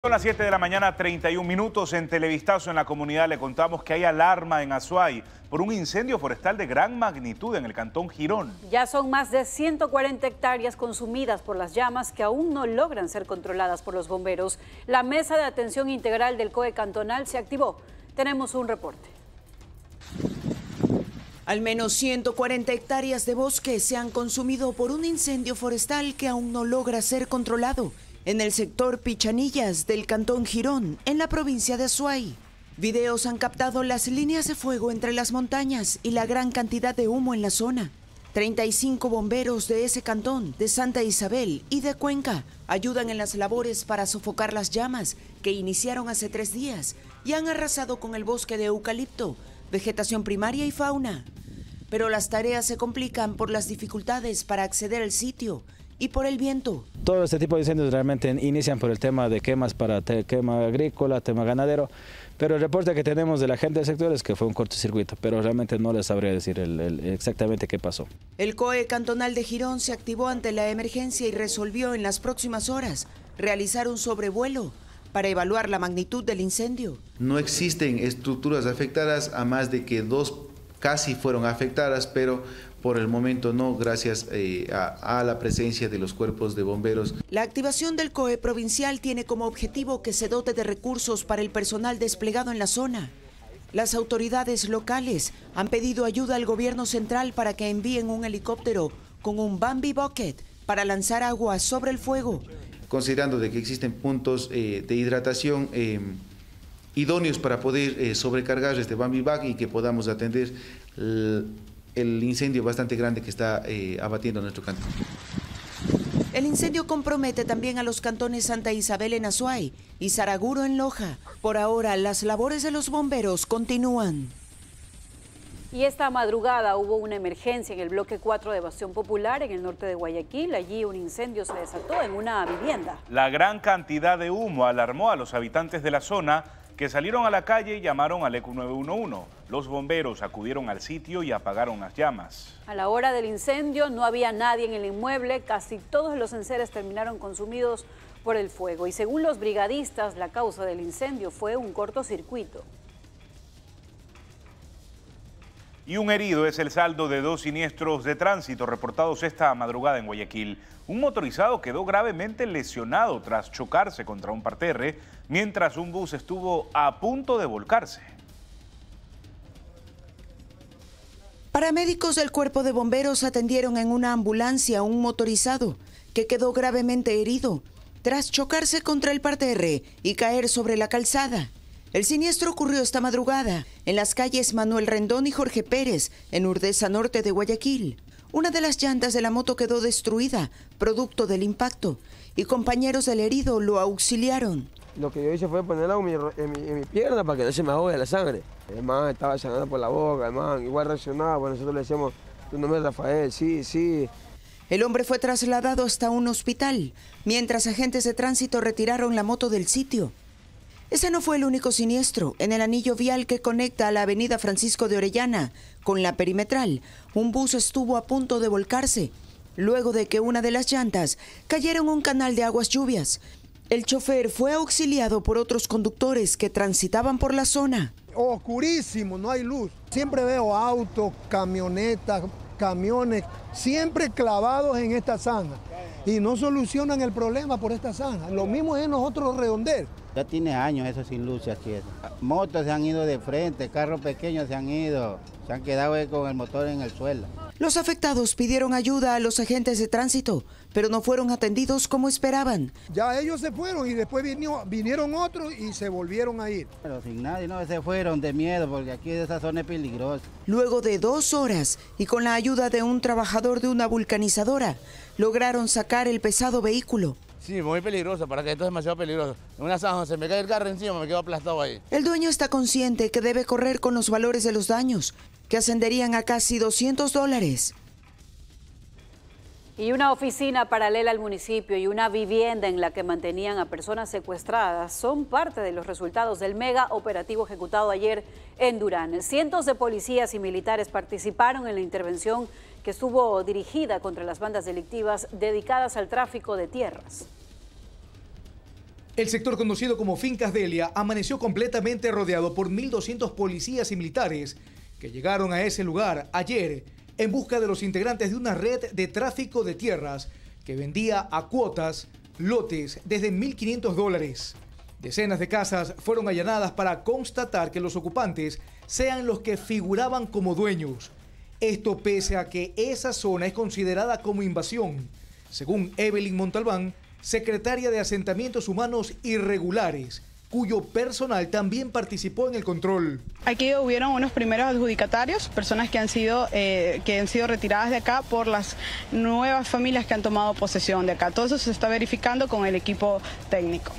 Son las 7 de la mañana, 31 minutos. En Televistazo en la comunidad le contamos que hay alarma en Azuay por un incendio forestal de gran magnitud en el cantón Girón. Ya son más de 140 hectáreas consumidas por las llamas que aún no logran ser controladas por los bomberos. La mesa de atención integral del COE cantonal se activó. Tenemos un reporte. Al menos 140 hectáreas de bosque se han consumido por un incendio forestal que aún no logra ser controlado en el sector Pichanillas del cantón Girón, en la provincia de Azuay. Videos han captado las líneas de fuego entre las montañas y la gran cantidad de humo en la zona. 35 bomberos de ese cantón, de Santa Isabel y de Cuenca, ayudan en las labores para sofocar las llamas que iniciaron hace 3 días y han arrasado con el bosque de eucalipto, vegetación primaria y fauna. Pero las tareas se complican por las dificultades para acceder al sitio y por el viento. Todo este tipo de incendios realmente inician por el tema de quemas para quema agrícola, tema ganadero, pero el reporte que tenemos de la gente del sector es que fue un cortocircuito, pero realmente no les sabría decir exactamente qué pasó. El COE cantonal de Girón se activó ante la emergencia y resolvió en las próximas horas realizar un sobrevuelo para evaluar la magnitud del incendio. No existen estructuras afectadas, a más de que 2 casi fueron afectadas, pero por el momento no, gracias a la presencia de los cuerpos de bomberos. La activación del COE provincial tiene como objetivo que se dote de recursos para el personal desplegado en la zona. Las autoridades locales han pedido ayuda al gobierno central para que envíen un helicóptero con un Bambi Bucket para lanzar agua sobre el fuego. Considerando de que existen puntos de hidratación idóneos para poder sobrecargar este Bambi Bag y que podamos atender el incendio bastante grande que está abatiendo nuestro cantón. El incendio compromete también a los cantones Santa Isabel en Azuay y Saraguro en Loja. Por ahora, las labores de los bomberos continúan. Y esta madrugada hubo una emergencia en el bloque 4 de Bastión Popular, en el norte de Guayaquil. Allí un incendio se desató en una vivienda. La gran cantidad de humo alarmó a los habitantes de la zona, que salieron a la calle y llamaron al ECU 911. Los bomberos acudieron al sitio y apagaron las llamas. A la hora del incendio no había nadie en el inmueble, casi todos los enseres terminaron consumidos por el fuego. Y según los brigadistas, la causa del incendio fue un cortocircuito. Y un herido es el saldo de 2 siniestros de tránsito reportados esta madrugada en Guayaquil. Un motorizado quedó gravemente lesionado tras chocarse contra un parterre, mientras un bus estuvo a punto de volcarse. Paramédicos del Cuerpo de Bomberos atendieron en una ambulancia a un motorizado que quedó gravemente herido tras chocarse contra el parterre y caer sobre la calzada. El siniestro ocurrió esta madrugada en las calles Manuel Rendón y Jorge Pérez, en Urdesa Norte de Guayaquil. Una de las llantas de la moto quedó destruida, producto del impacto, y compañeros del herido lo auxiliaron. Lo que yo hice fue poner algo en mi pierna para que no se me ahogue la sangre. El man estaba sangrando por la boca, el man igual reaccionaba, bueno, nosotros le decíamos, tu nombre es Rafael, sí, sí. El hombre fue trasladado hasta un hospital, mientras agentes de tránsito retiraron la moto del sitio. Ese no fue el único siniestro. En el anillo vial que conecta a la avenida Francisco de Orellana con la perimetral, un bus estuvo a punto de volcarse, luego de que una de las llantas cayera en un canal de aguas lluvias. El chofer fue auxiliado por otros conductores que transitaban por la zona. Oscurísimo, no hay luz. Siempre veo autos, camionetas, camiones, siempre clavados en esta zanja. Y no solucionan el problema por esta zanja. Lo mismo es en nosotros Redondel. Ya tiene años eso sin luz aquí. Motos se han ido de frente, carros pequeños se han ido, se han quedado con el motor en el suelo. Los afectados pidieron ayuda a los agentes de tránsito, pero no fueron atendidos como esperaban. Ya ellos se fueron y después vinieron otros y se volvieron a ir. Pero sin nadie, no se fueron de miedo porque aquí esa zona es peligrosa. Luego de 2 horas y con la ayuda de un trabajador de una vulcanizadora, lograron sacar el pesado vehículo. Sí, muy peligroso, para que esto es demasiado peligroso. En una zanja se me cae el carro encima, me quedo aplastado ahí. El dueño está consciente que debe correr con los valores de los daños, que ascenderían a casi $200. Y una oficina paralela al municipio y una vivienda en la que mantenían a personas secuestradas son parte de los resultados del mega operativo ejecutado ayer en Durán. Cientos de policías y militares participaron en la intervención que estuvo dirigida contra las bandas delictivas dedicadas al tráfico de tierras. El sector conocido como Fincas Delia amaneció completamente rodeado por 1.200 policías y militares que llegaron a ese lugar ayer en busca de los integrantes de una red de tráfico de tierras que vendía a cuotas lotes desde $1.500. Decenas de casas fueron allanadas para constatar que los ocupantes sean los que figuraban como dueños. Esto pese a que esa zona es considerada como invasión, según Evelyn Montalbán, secretaria de Asentamientos Humanos Irregulares, cuyo personal también participó en el control. Aquí hubieron unos primeros adjudicatarios, personas que han sido retiradas de acá por las nuevas familias que han tomado posesión de acá. Todo eso se está verificando con el equipo técnico.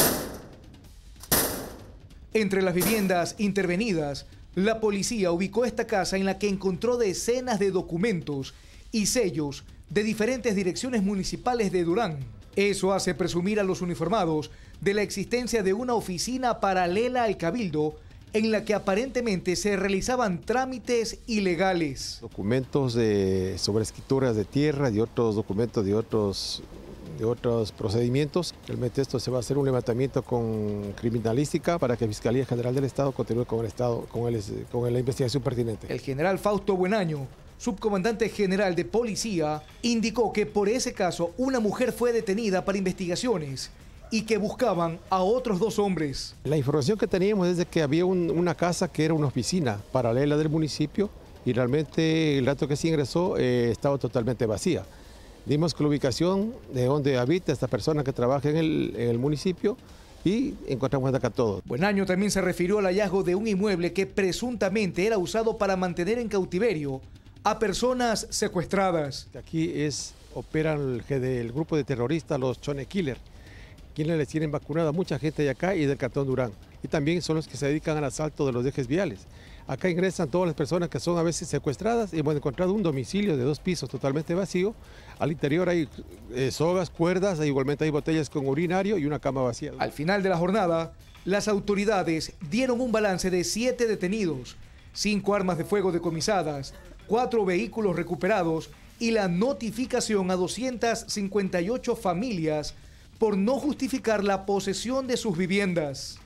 Entre las viviendas intervenidas, la policía ubicó esta casa en la que encontró decenas de documentos y sellos de diferentes direcciones municipales de Durán. Eso hace presumir a los uniformados de la existencia de una oficina paralela al Cabildo en la que aparentemente se realizaban trámites ilegales. Documentos sobre escrituras de tierra y otros documentos de otros procedimientos. Realmente esto se va a hacer un levantamiento con criminalística para que Fiscalía General del Estado continúe con la investigación pertinente. El general Fausto Buenaño, subcomandante general de policía, indicó que por ese caso una mujer fue detenida para investigaciones y que buscaban a otros 2 hombres. La información que teníamos es de que había una casa que era una oficina paralela del municipio y realmente el rato que se ingresó estaba totalmente vacía. Dimos con la ubicación de donde habita esta persona que trabaja en el municipio y encontramos acá todo. Buenaño también se refirió al hallazgo de un inmueble que presuntamente era usado para mantener en cautiverio a personas secuestradas. Aquí operan el grupo de terroristas, los Chone Killer, quienes les tienen vacunado a mucha gente de acá y del Cantón Durán. Y también son los que se dedican al asalto de los ejes viales. Acá ingresan todas las personas que son a veces secuestradas y hemos encontrado un domicilio de 2 pisos totalmente vacío. Al interior hay sogas, cuerdas, igualmente hay botellas con urinario y una cama vacía. Al final de la jornada, las autoridades dieron un balance de 7 detenidos, 5 armas de fuego decomisadas, 4 vehículos recuperados y la notificación a 258 familias por no justificar la posesión de sus viviendas.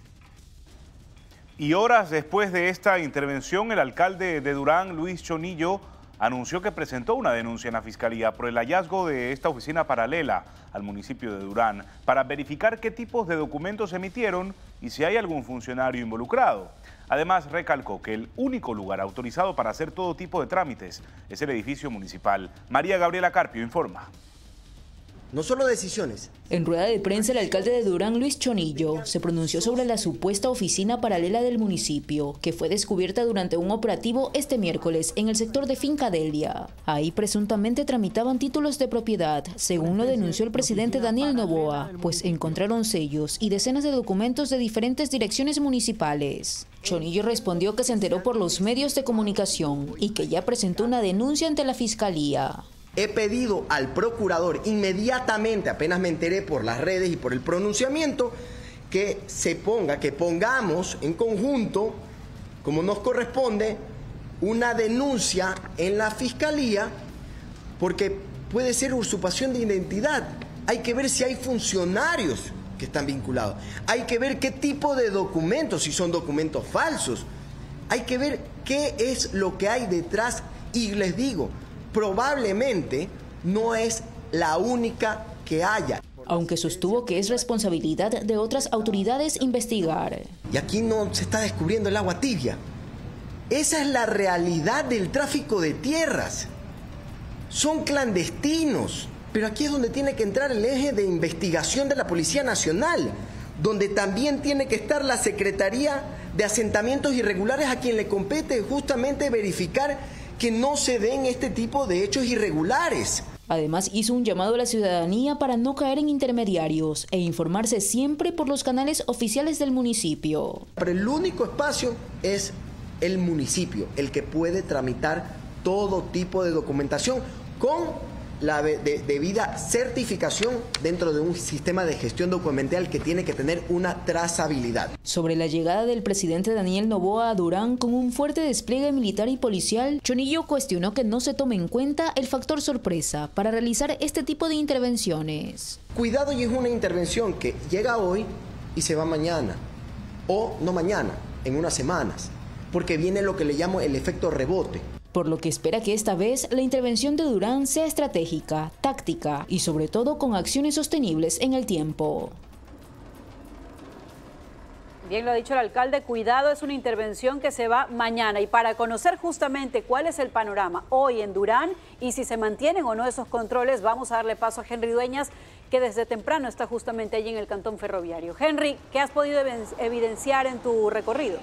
Y horas después de esta intervención, el alcalde de Durán, Luis Chonillo, anunció que presentó una denuncia en la Fiscalía por el hallazgo de esta oficina paralela al municipio de Durán para verificar qué tipos de documentos se emitieron y si hay algún funcionario involucrado. Además, recalcó que el único lugar autorizado para hacer todo tipo de trámites es el edificio municipal. María Gabriela Carpio informa. No solo decisiones. En rueda de prensa, el alcalde de Durán, Luis Chonillo, se pronunció sobre la supuesta oficina paralela del municipio, que fue descubierta durante un operativo este miércoles en el sector de Finca Delia. Ahí presuntamente tramitaban títulos de propiedad, según lo denunció el presidente Daniel Noboa, pues encontraron sellos y decenas de documentos de diferentes direcciones municipales. Chonillo respondió que se enteró por los medios de comunicación y que ya presentó una denuncia ante la Fiscalía. He pedido al procurador inmediatamente, apenas me enteré por las redes y por el pronunciamiento, que pongamos en conjunto, como nos corresponde, una denuncia en la Fiscalía, porque puede ser usurpación de identidad. Hay que ver si hay funcionarios que están vinculados. Hay que ver qué tipo de documentos, si son documentos falsos. Hay que ver qué es lo que hay detrás y les digo, probablemente no es la única que haya. Aunque sostuvo que es responsabilidad de otras autoridades investigar. Y aquí no se está descubriendo el agua tibia. Esa es la realidad del tráfico de tierras. Son clandestinos. Pero aquí es donde tiene que entrar el eje de investigación de la Policía Nacional, donde también tiene que estar la Secretaría de Asentamientos Irregulares, a quien le compete justamente verificar que no se den este tipo de hechos irregulares. Además, hizo un llamado a la ciudadanía para no caer en intermediarios e informarse siempre por los canales oficiales del municipio. Pero el único espacio es el municipio, el que puede tramitar todo tipo de documentación con la debida certificación dentro de un sistema de gestión documental que tiene que tener una trazabilidad. Sobre la llegada del presidente Daniel Noboa a Durán con un fuerte despliegue militar y policial, Chonillo cuestionó que no se tome en cuenta el factor sorpresa para realizar este tipo de intervenciones. Cuidado, y es una intervención que llega hoy y se va mañana, o no mañana, en unas semanas, porque viene lo que le llamo el efecto rebote. Por lo que espera que esta vez la intervención de Durán sea estratégica, táctica y sobre todo con acciones sostenibles en el tiempo. Bien lo ha dicho el alcalde, cuidado, es una intervención que se va mañana. Y para conocer justamente cuál es el panorama hoy en Durán y si se mantienen o no esos controles, vamos a darle paso a Henry Dueñas, que desde temprano está justamente allí en el cantón ferroviario. Henry, ¿qué has podido evidenciar en tu recorrido?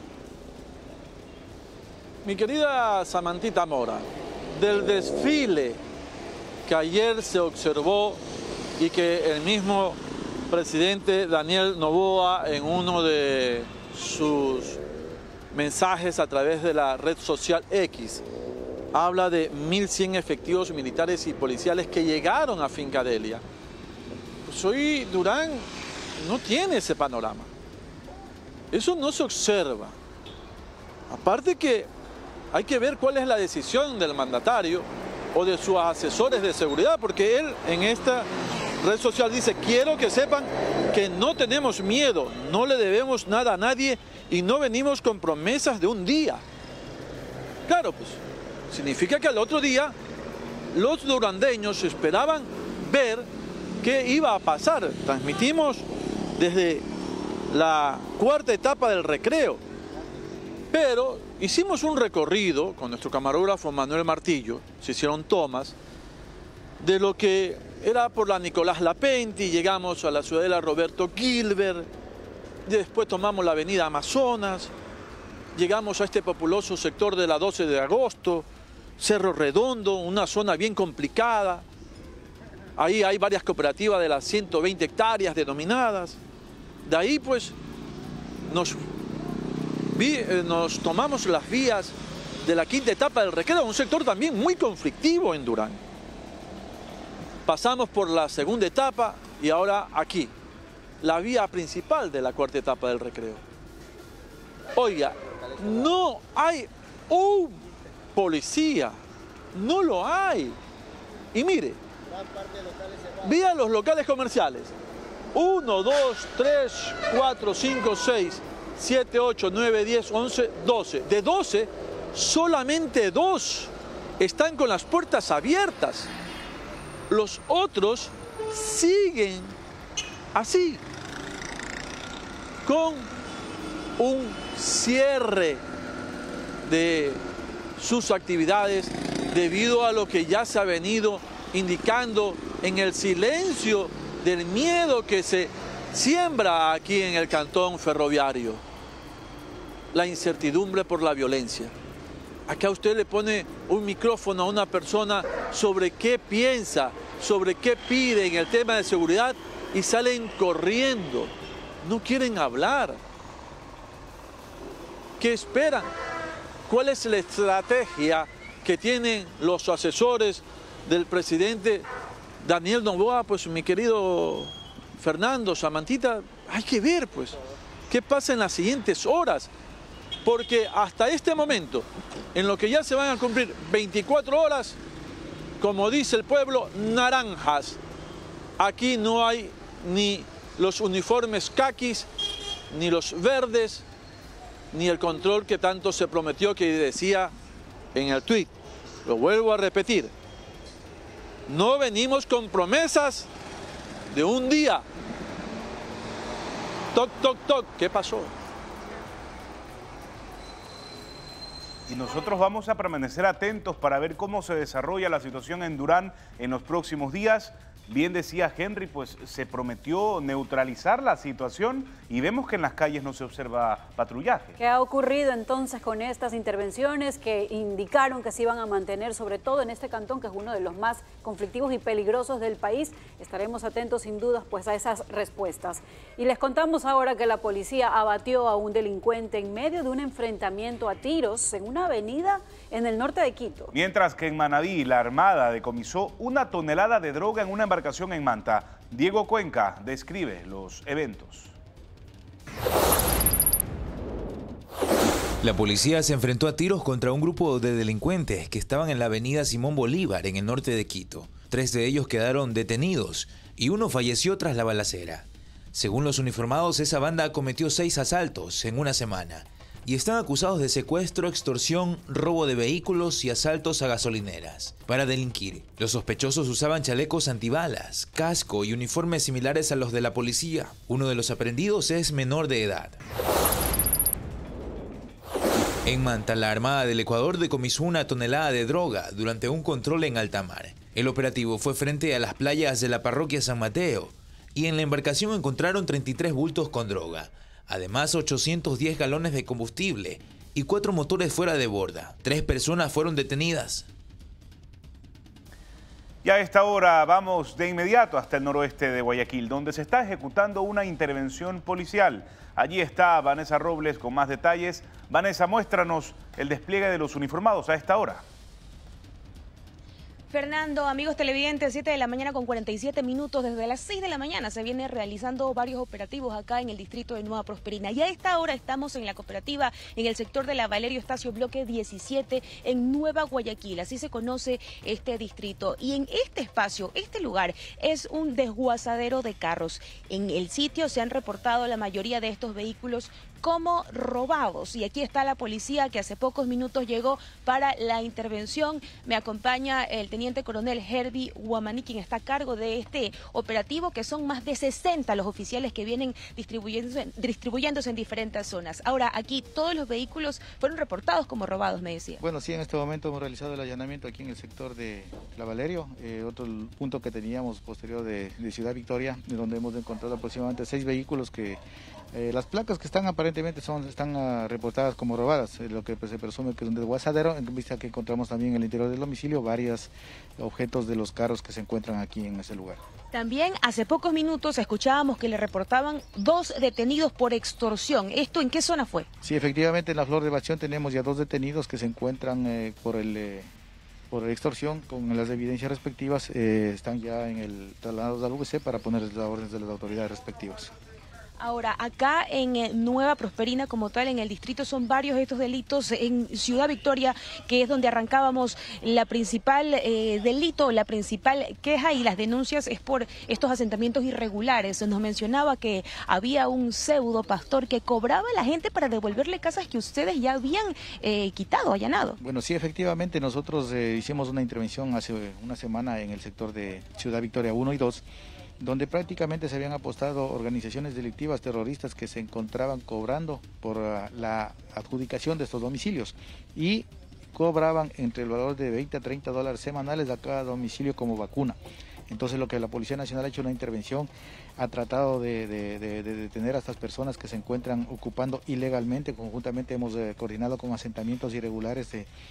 Mi querida Samantita Mora, del desfile que ayer se observó y que el mismo presidente Daniel Noboa en uno de sus mensajes a través de la red social X habla de 1.100 efectivos militares y policiales que llegaron a Fincadelia. Pues hoy Durán no tiene ese panorama. Eso no se observa. Aparte que hay que ver cuál es la decisión del mandatario o de sus asesores de seguridad, porque él en esta red social dice: quiero que sepan que no tenemos miedo, no le debemos nada a nadie y no venimos con promesas de un día. Claro, pues significa que al otro día los durandeños esperaban ver qué iba a pasar. Transmitimos desde la cuarta etapa del recreo, pero hicimos un recorrido con nuestro camarógrafo Manuel Martillo, se hicieron tomas de lo que era por la Nicolás Lapenti, llegamos a la ciudadela Roberto Gilbert, después tomamos la avenida Amazonas, llegamos a este populoso sector de la 12 de agosto, Cerro Redondo, una zona bien complicada. Ahí hay varias cooperativas de las 120 hectáreas denominadas. De ahí pues nos tomamos las vías de la quinta etapa del recreo, un sector también muy conflictivo en Durán. Pasamos por la segunda etapa y ahora aquí, la vía principal de la cuarta etapa del recreo. Oiga, no hay un policía, no lo hay. Y mire, vía los locales comerciales. 1, 2, 3, 4, 5, 6, 7, 8, 9, 10, 11, 12. De 12, solamente 2 están con las puertas abiertas. Los otros siguen así, con un cierre de sus actividades debido a lo que ya se ha venido indicando en el silencio del miedo que se siembra aquí en el cantón ferroviario. La incertidumbre por la violencia. Acá usted le pone un micrófono a una persona sobre qué piensa, sobre qué pide en el tema de seguridad y salen corriendo. No quieren hablar. ¿Qué esperan? ¿Cuál es la estrategia que tienen los asesores del presidente Daniel Noboa? Pues mi querido Fernando, Samantita, hay que ver pues qué pasa en las siguientes horas. Porque hasta este momento, en lo que ya se van a cumplir 24 horas, como dice el pueblo, naranjas. Aquí no hay ni los uniformes caquis, ni los verdes, ni el control que tanto se prometió, que decía en el tuit. Lo vuelvo a repetir. No venimos con promesas de un día. Toc, toc, toc. ¿Qué pasó? Y nosotros vamos a permanecer atentos para ver cómo se desarrolla la situación en Durán en los próximos días. bien decía Henry, pues se prometió neutralizar la situación y vemos que en las calles no se observa patrullaje. ¿Qué ha ocurrido entonces con estas intervenciones que indicaron que se iban a mantener, sobre todo en este cantón, que es uno de los más conflictivos y peligrosos del país? Estaremos atentos sin dudas pues a esas respuestas. Y les contamos ahora que la policía abatió a un delincuente en medio de un enfrentamiento a tiros en una avenida en el norte de Quito. Mientras que en Manabí la Armada decomisó 1 tonelada de droga en una embarcación en Manta. Diego Cuenca describe los eventos. La policía se enfrentó a tiros contra un grupo de delincuentes que estaban en la avenida Simón Bolívar, en el norte de Quito. 3 de ellos quedaron detenidos y uno falleció tras la balacera. Según los uniformados, esa banda cometió 6 asaltos en una semana y están acusados de secuestro, extorsión, robo de vehículos y asaltos a gasolineras. Para delinquir, los sospechosos usaban chalecos antibalas, casco y uniformes similares a los de la policía. Uno de los aprehendidos es menor de edad. En Manta, la Armada del Ecuador decomisó 1 tonelada de droga durante un control en alta mar. El operativo fue frente a las playas de la parroquia San Mateo y en la embarcación encontraron 33 bultos con droga. Además, 810 galones de combustible y 4 motores fuera de borda. 3 personas fueron detenidas. Y a esta hora vamos de inmediato hasta el noroeste de Guayaquil, donde se está ejecutando una intervención policial. Allí está Vanessa Robles con más detalles. Vanessa, muéstranos el despliegue de los uniformados a esta hora. Fernando, amigos televidentes, 7 de la mañana con 47 minutos. Desde las 6 de la mañana se viene realizando varios operativos acá en el distrito de Nueva Prosperina. Y a esta hora estamos en la cooperativa, en el sector de la Valerio Estacio Bloque 17, en Nueva Guayaquil. Así se conoce este distrito. Y en este espacio, este lugar, es un desguazadero de carros. En el sitio se han reportado la mayoría de estos vehículos como robados. Y aquí está la policía que hace pocos minutos llegó para la intervención. Me acompaña el teniente coronel Herbie Guamaní, quien está a cargo de este operativo, que son más de 60 los oficiales que vienen distribuyéndose en diferentes zonas. Ahora, aquí todos los vehículos fueron reportados como robados, me decía. Bueno, sí, en este momento hemos realizado el allanamiento aquí en el sector de la Valerio, otro punto que teníamos posterior de Ciudad Victoria, donde hemos encontrado aproximadamente 6 vehículos que las placas que están aparentemente están reportadas como robadas, lo que pues, se presume que es un desguazadero, en vista que encontramos también en el interior del domicilio varios objetos de los carros que se encuentran aquí en ese lugar. También hace pocos minutos escuchábamos que le reportaban 2 detenidos por extorsión. ¿Esto en qué zona fue? Sí, efectivamente en la Flor de Bastión tenemos ya 2 detenidos que se encuentran por extorsión con las evidencias respectivas, están ya trasladados al UBC para ponerles las órdenes de las autoridades respectivas. Ahora, acá en Nueva Prosperina como tal, en el distrito, son varios estos delitos. En Ciudad Victoria, que es donde arrancábamos, la principal delito, la principal queja y las denuncias es por estos asentamientos irregulares. Nos mencionaba que había un pseudo pastor que cobraba a la gente para devolverle casas que ustedes ya habían quitado, allanado. Bueno, sí, efectivamente, nosotros hicimos una intervención hace una semana en el sector de Ciudad Victoria 1 y 2, donde prácticamente se habían apostado organizaciones delictivas terroristas que se encontraban cobrando por la adjudicación de estos domicilios y cobraban entre el valor de 20 a 30 dólares semanales a cada domicilio como vacuna. Entonces lo que la Policía Nacional ha hecho una intervención, ha tratado de detener a estas personas que se encuentran ocupando ilegalmente. Conjuntamente hemos coordinado con asentamientos irregulares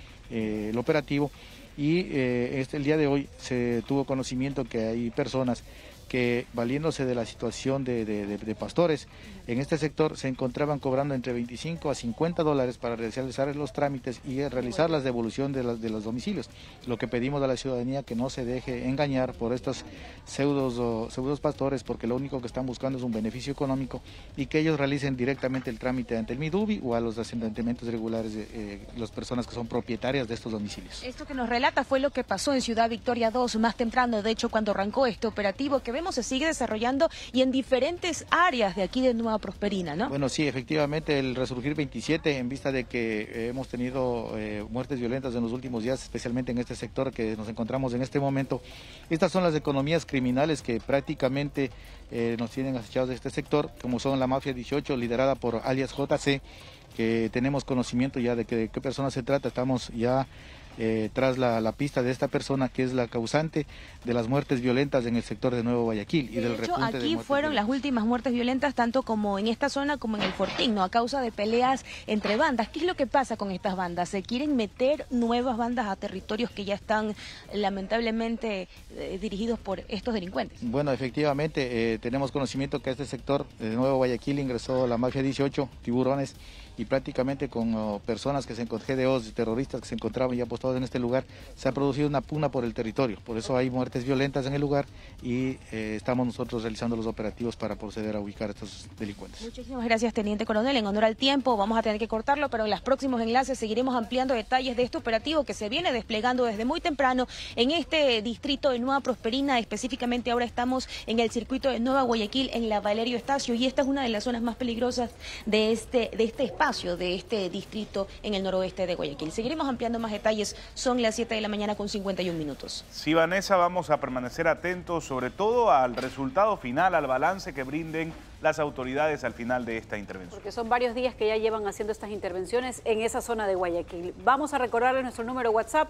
el operativo y el día de hoy se tuvo conocimiento que hay personas que, valiéndose de la situación de pastores en este sector, se encontraban cobrando entre 25 a 50 dólares para realizar los trámites y realizar la devolución de los domicilios. Lo que pedimos a la ciudadanía, que no se deje engañar por estos pseudos pastores, porque lo único que están buscando es un beneficio económico, y que ellos realicen directamente el trámite ante el MIDUBI o a los asentamientos regulares de las personas que son propietarias de estos domicilios. Esto que nos relata fue lo que pasó en Ciudad Victoria 2 más temprano, de hecho, cuando arrancó este operativo que vemos se sigue desarrollando y en diferentes áreas de aquí de Nueva Prosperina, ¿no? Bueno, sí, efectivamente, el Resurgir 27, en vista de que hemos tenido muertes violentas en los últimos días, especialmente en este sector que nos encontramos en este momento, estas son las economías criminales que prácticamente nos tienen acechados de este sector, como son la Mafia 18, liderada por alias JC, que tenemos conocimiento ya de qué persona se trata. Estamos ya tras la pista de esta persona que es la causante de las muertes violentas en el sector de Nuevo Guayaquil y del repunte aquí fueron las últimas muertes violentas tanto como en esta zona como en el Fortín, ¿no? A causa de peleas entre bandas. ¿Qué es lo que pasa con estas bandas? ¿Se quieren meter nuevas bandas a territorios que ya están lamentablemente dirigidos por estos delincuentes? Bueno, efectivamente tenemos conocimiento que a este sector de Nuevo Guayaquil ingresó la Mafia 18, Tiburones, y prácticamente con personas que se encontraban, GDOs, terroristas que se encontraban ya apostados en este lugar, se ha producido una pugna por el territorio. Por eso hay muertes violentas en el lugar y estamos nosotros realizando los operativos para proceder a ubicar a estos delincuentes. Muchísimas gracias, Teniente Coronel. En honor al tiempo vamos a tener que cortarlo, pero en los próximos enlaces seguiremos ampliando detalles de este operativo que se viene desplegando desde muy temprano en este distrito de Nueva Prosperina. Específicamente ahora estamos en el circuito de Nueva Guayaquil, en la Valerio Estacio, y esta es una de las zonas más peligrosas de este espacio, de este distrito en el noroeste de Guayaquil. Seguiremos ampliando más detalles, son las 7 de la mañana con 51 minutos. Sí, Vanessa, vamos a permanecer atentos sobre todo al resultado final, al balance que brinden las autoridades al final de esta intervención. Porque son varios días que ya llevan haciendo estas intervenciones en esa zona de Guayaquil. Vamos a recordarles nuestro número WhatsApp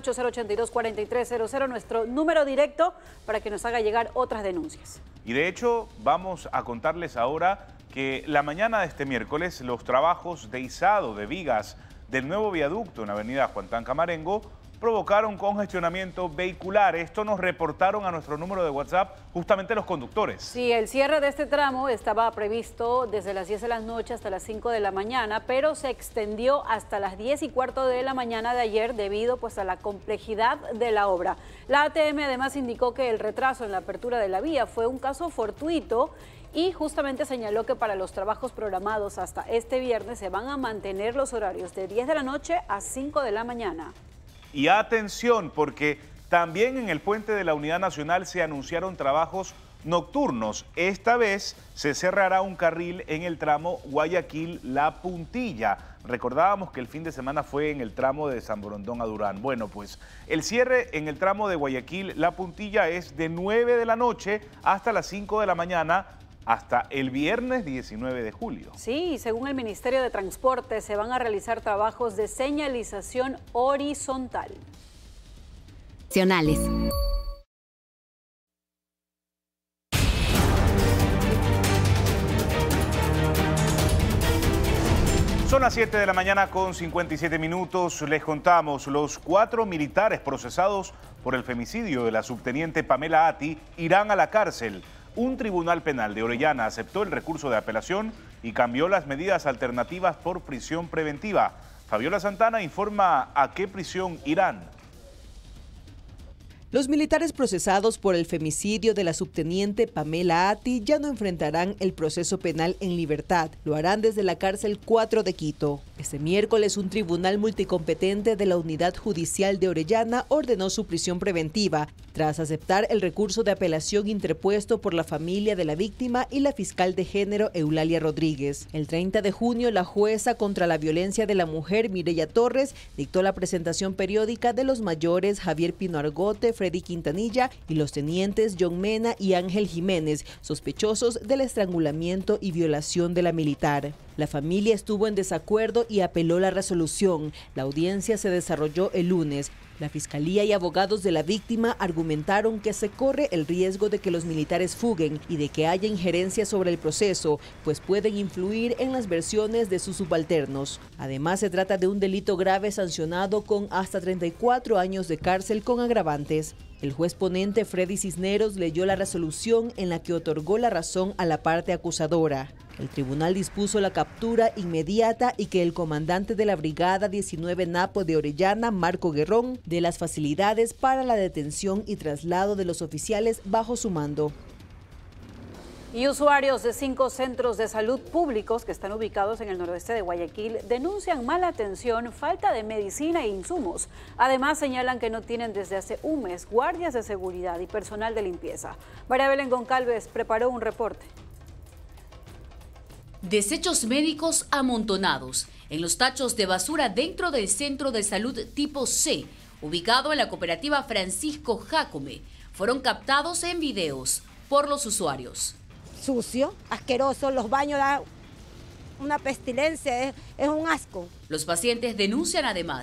098-082-4300, nuestro número directo para que nos haga llegar otras denuncias. Y de hecho vamos a contarles ahora que la mañana de este miércoles los trabajos de izado de vigas del nuevo viaducto en la avenida Juan Tan Camarengo provocaron congestionamiento vehicular. Esto nos reportaron a nuestro número de WhatsApp justamente los conductores. Sí, el cierre de este tramo estaba previsto desde las 10 de la noche hasta las 5 de la mañana, pero se extendió hasta las 10:15 de la mañana de ayer debido pues a la complejidad de la obra. La ATM además indicó que el retraso en la apertura de la vía fue un caso fortuito y justamente señaló que para los trabajos programados hasta este viernes se van a mantener los horarios de 10 de la noche a 5 de la mañana. Y atención, porque también en el puente de la Unidad Nacional se anunciaron trabajos nocturnos. Esta vez se cerrará un carril en el tramo Guayaquil-La Puntilla. Recordábamos que el fin de semana fue en el tramo de San Borondón a Durán. Bueno, pues el cierre en el tramo de Guayaquil-La Puntilla es de 9 de la noche hasta las 5 de la mañana, hasta el viernes 19 de julio. Sí, según el Ministerio de Transporte, se van a realizar trabajos de señalización horizontal. Son las 7 de la mañana con 57 minutos. Les contamos, los 4 militares procesados por el femicidio de la subteniente Pamela Ati irán a la cárcel. Un tribunal penal de Orellana aceptó el recurso de apelación y cambió las medidas alternativas por prisión preventiva. Fabiola Santana informa a qué prisión irán. Los militares procesados por el femicidio de la subteniente Pamela Ati ya no enfrentarán el proceso penal en libertad. Lo harán desde la cárcel 4 de Quito. Este miércoles, un tribunal multicompetente de la Unidad Judicial de Orellana ordenó su prisión preventiva, tras aceptar el recurso de apelación interpuesto por la familia de la víctima y la fiscal de género Eulalia Rodríguez. El 30 de junio, la jueza contra la violencia de la mujer, Mireya Torres, dictó la presentación periódica de los mayores Javier Pino Argote, Freddy Quintanilla y los tenientes John Mena y Ángel Jiménez, sospechosos del estrangulamiento y violación de la militar. La familia estuvo en desacuerdo y apeló la resolución. La audiencia se desarrolló el lunes. La Fiscalía y abogados de la víctima argumentaron que se corre el riesgo de que los militares fuguen y de que haya injerencia sobre el proceso, pues pueden influir en las versiones de sus subalternos. Además, se trata de un delito grave sancionado con hasta 34 años de cárcel con agravantes. El juez ponente Freddy Cisneros leyó la resolución en la que otorgó la razón a la parte acusadora. El tribunal dispuso la captura inmediata y que el comandante de la Brigada 19 Napo de Orellana, Marco Guerrón, dé las facilidades para la detención y traslado de los oficiales bajo su mando. Y usuarios de 5 centros de salud públicos que están ubicados en el noroeste de Guayaquil denuncian mala atención, falta de medicina e insumos. Además, señalan que no tienen desde hace un mes guardias de seguridad y personal de limpieza. María Belén Goncalves preparó un reporte. Desechos médicos amontonados en los tachos de basura dentro del centro de salud tipo C, ubicado en la cooperativa Francisco Jácome, fueron captados en videos por los usuarios. Sucio, asqueroso, los baños dan una pestilencia, es un asco. Los pacientes denuncian además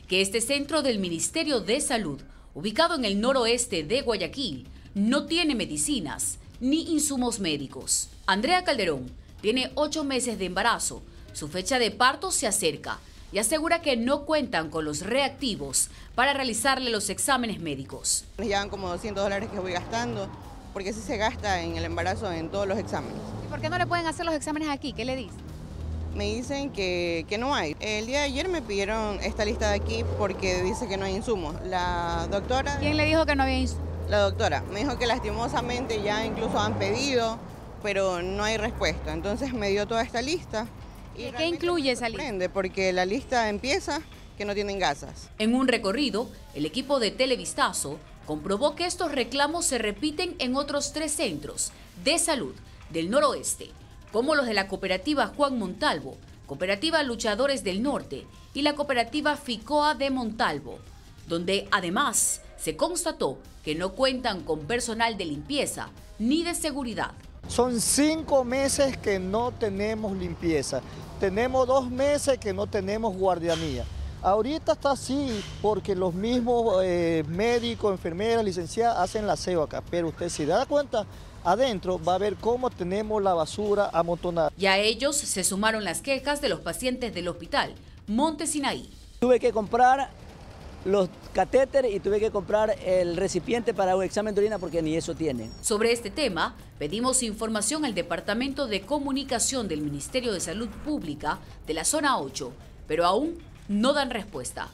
que este centro del Ministerio de Salud, ubicado en el noroeste de Guayaquil, no tiene medicinas ni insumos médicos. Andrea Calderón tiene 8 meses de embarazo. Su fecha de parto se acerca y asegura que no cuentan con los reactivos para realizarle los exámenes médicos. Me llevan como $200 que voy gastando, porque sí se gasta en el embarazo en todos los exámenes. ¿Y por qué no le pueden hacer los exámenes aquí? ¿Qué le dicen? Me dicen que no hay. El día de ayer me pidieron esta lista de aquí porque dice que no hay insumos. La doctora... ¿Quién le dijo que no había insumos? La doctora me dijo que lastimosamente ya incluso han pedido, pero no hay respuesta. Entonces me dio toda esta lista. ¿Y qué incluye esa lista? Porque la lista empieza que no tienen gasas. En un recorrido, el equipo de Televistazo comprobó que estos reclamos se repiten en otros 3 centros de salud del noroeste, como los de la cooperativa Juan Montalvo, cooperativa Luchadores del Norte y la cooperativa Ficoa de Montalvo, donde además se constató que no cuentan con personal de limpieza ni de seguridad. Son 5 meses que no tenemos limpieza, tenemos 2 meses que no tenemos guardianía. Ahorita está así porque los mismos médicos, enfermeras, licenciadas hacen la aseo acá, pero usted si da cuenta, adentro va a ver cómo tenemos la basura amontonada. Y a ellos se sumaron las quejas de los pacientes del hospital Monte Sinaí. Tuve que comprar los catéteres y tuve que comprar el recipiente para un examen de orina porque ni eso tienen. Sobre este tema, pedimos información al Departamento de Comunicación del Ministerio de Salud Pública de la Zona 8, pero aún no dan respuesta.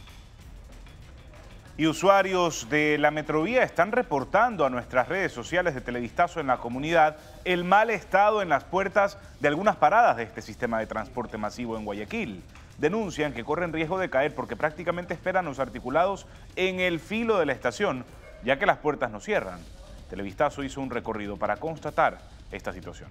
Y usuarios de la Metrovía están reportando a nuestras redes sociales de Televistazo en la comunidad el mal estado en las puertas de algunas paradas de este sistema de transporte masivo en Guayaquil. Denuncian que corren riesgo de caer porque prácticamente esperan los articulados en el filo de la estación, ya que las puertas no cierran. Televistazo hizo un recorrido para constatar esta situación.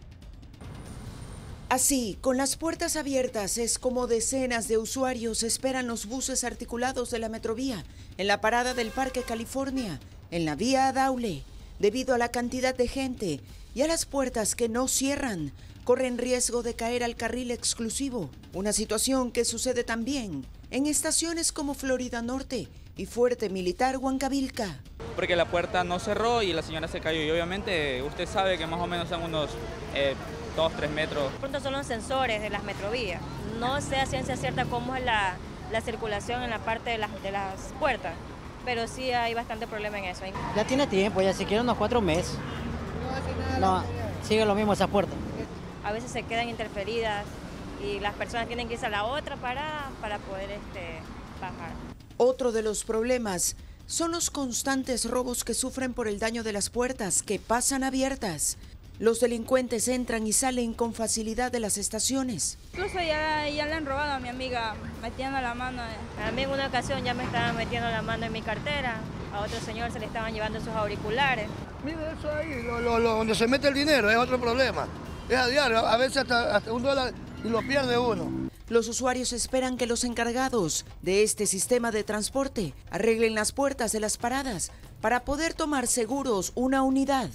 Así, con las puertas abiertas, es como decenas de usuarios esperan los buses articulados de la Metrovía en la parada del Parque California, en la vía Daule. Debido a la cantidad de gente y a las puertas que no cierran, corren riesgo de caer al carril exclusivo. Una situación que sucede también en estaciones como Florida Norte y Fuerte Militar Huancavilca. Porque la puerta no cerró y la señora se cayó y obviamente usted sabe que más o menos son unos 2-3 metros. Pronto son los sensores de las Metrovías. No sé a ciencia cierta cómo es la circulación en la parte de las puertas, pero sí hay bastante problema en eso. Ya tiene tiempo, ya siquiera unos 4 meses. No, sigue lo mismo esa puerta. A veces se quedan interferidas y las personas tienen que irse a la otra parada para poder bajar. Otro de los problemas son los constantes robos que sufren por el daño de las puertas que pasan abiertas. Los delincuentes entran y salen con facilidad de las estaciones. Incluso ya le han robado a mi amiga metiendo la mano. A mí en una ocasión ya me estaban metiendo la mano en mi cartera. A otro señor se le estaban llevando sus auriculares. Mire eso ahí, donde se mete el dinero es otro problema. Es a diario, a veces hasta $1 y lo pierde uno. Los usuarios esperan que los encargados de este sistema de transporte arreglen las puertas de las paradas para poder tomar seguros una unidad.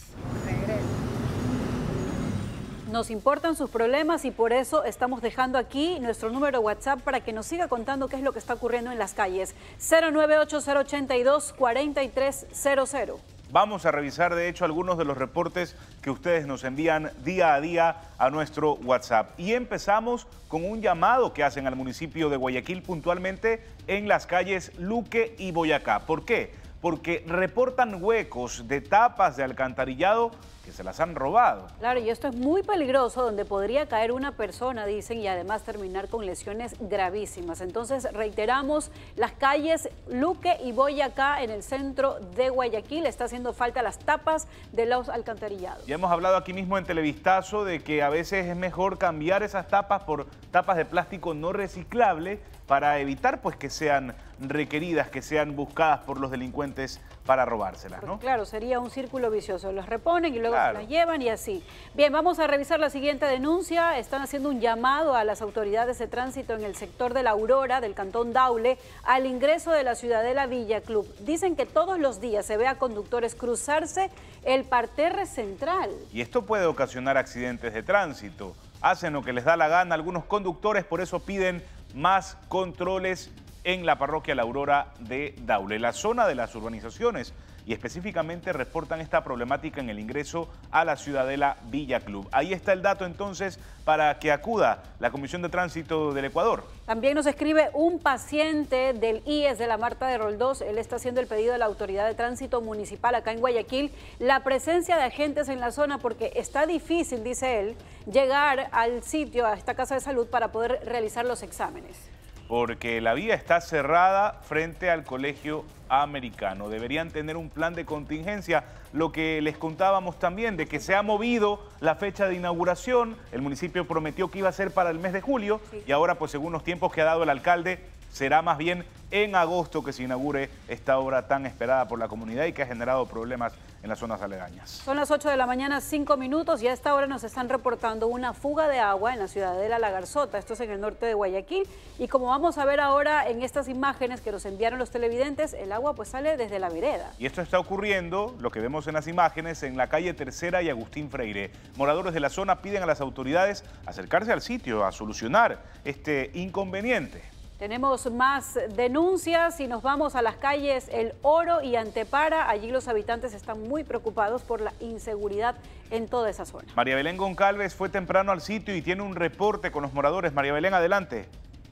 Nos importan sus problemas y por eso estamos dejando aquí nuestro número de WhatsApp para que nos siga contando qué es lo que está ocurriendo en las calles. 098-082-4300. Vamos a revisar, de hecho, algunos de los reportes que ustedes nos envían día a día a nuestro WhatsApp. Y empezamos con un llamado que hacen al municipio de Guayaquil puntualmente en las calles Luque y Boyacá. ¿Por qué? Porque reportan huecos de tapas de alcantarillado que se las han robado. Claro, y esto es muy peligroso, donde podría caer una persona, dicen, y además terminar con lesiones gravísimas. Entonces, reiteramos, las calles Luque y Boyacá en el centro de Guayaquil, está haciendo falta las tapas de los alcantarillados. Ya hemos hablado aquí mismo en Televistazo de que a veces es mejor cambiar esas tapas por tapas de plástico no reciclable para evitar pues que sean requeridas, que sean buscadas por los delincuentes para robárselas, ¿no? Porque, claro, sería un círculo vicioso. Los reponen y luego se las llevan y así. Bien, vamos a revisar la siguiente denuncia. Están haciendo un llamado a las autoridades de tránsito en el sector de La Aurora, del cantón Daule, al ingreso de la Ciudadela Villa Club. Dicen que todos los días se ve a conductores cruzarse el parterre central. Y esto puede ocasionar accidentes de tránsito. Hacen lo que les da la gana algunos conductores, por eso piden más controles en la parroquia La Aurora de Daule, la zona de las urbanizaciones, y específicamente reportan esta problemática en el ingreso a la Ciudadela Villa Club. Ahí está el dato entonces para que acuda la Comisión de Tránsito del Ecuador. También nos escribe un paciente del IES de la Marta de Roldós. Él está haciendo el pedido de la Autoridad de Tránsito Municipal acá en Guayaquil, la presencia de agentes en la zona, porque está difícil, dice él, llegar al sitio, a esta casa de salud, para poder realizar los exámenes. Porque la vía está cerrada frente al Colegio Americano. Deberían tener un plan de contingencia. Lo que les contábamos también de que se ha movido la fecha de inauguración. El municipio prometió que iba a ser para el mes de julio, y ahora, pues según los tiempos que ha dado el alcalde, será más bien en agosto que se inaugure esta obra tan esperada por la comunidad y que ha generado problemas en las zonas aledañas. Son las 8 de la mañana, 5 minutos, y a esta hora nos están reportando una fuga de agua en la Ciudadela La Garzota. Esto es en el norte de Guayaquil, y como vamos a ver ahora en estas imágenes que nos enviaron los televidentes, el agua pues sale desde la vereda. Y esto está ocurriendo, lo que vemos en las imágenes, en la calle Tercera y Agustín Freire. Moradores de la zona piden a las autoridades acercarse al sitio a solucionar este inconveniente. Tenemos más denuncias y nos vamos a las calles El Oro y Antepara. Allí los habitantes están muy preocupados por la inseguridad en toda esa zona. María Belén Goncalves fue temprano al sitio y tiene un reporte con los moradores. María Belén, adelante.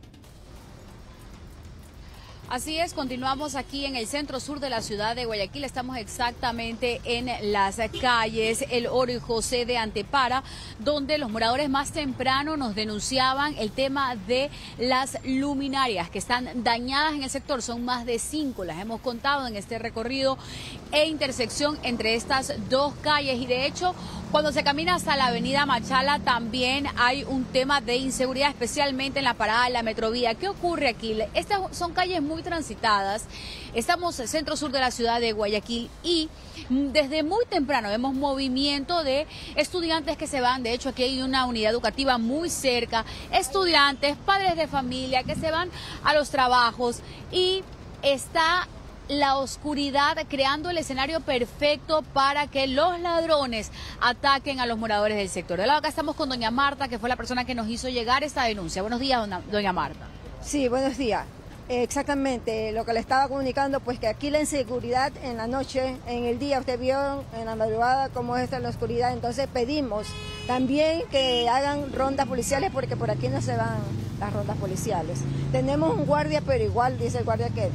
Así es, continuamos aquí en el centro sur de la ciudad de Guayaquil. Estamos exactamente en las calles El Oro y José de Antepara, donde los moradores más temprano nos denunciaban el tema de las luminarias que están dañadas en el sector. Son más de 5, las hemos contado en este recorrido e intersección entre estas dos calles. Y de hecho, cuando se camina hasta la avenida Machala también hay un tema de inseguridad, especialmente en la parada de la Metrovía. ¿Qué ocurre aquí? Estas son calles muy transitadas. Estamos en el centro sur de la ciudad de Guayaquil y desde muy temprano vemos movimiento de estudiantes que se van. De hecho, aquí hay una unidad educativa muy cerca, estudiantes, padres de familia que se van a los trabajos, y está la oscuridad creando el escenario perfecto para que los ladrones ataquen a los moradores del sector. De lado acá estamos con doña Marta, que fue la persona que nos hizo llegar esta denuncia. Buenos días, doña Marta. Sí, buenos días. Exactamente, lo que le estaba comunicando, pues que aquí la inseguridad en la noche, en el día, usted vio en la madrugada cómo está en la oscuridad, entonces pedimos también que hagan rondas policiales, porque por aquí no se van las rondas policiales. Tenemos un guardia, pero igual dice el guardia que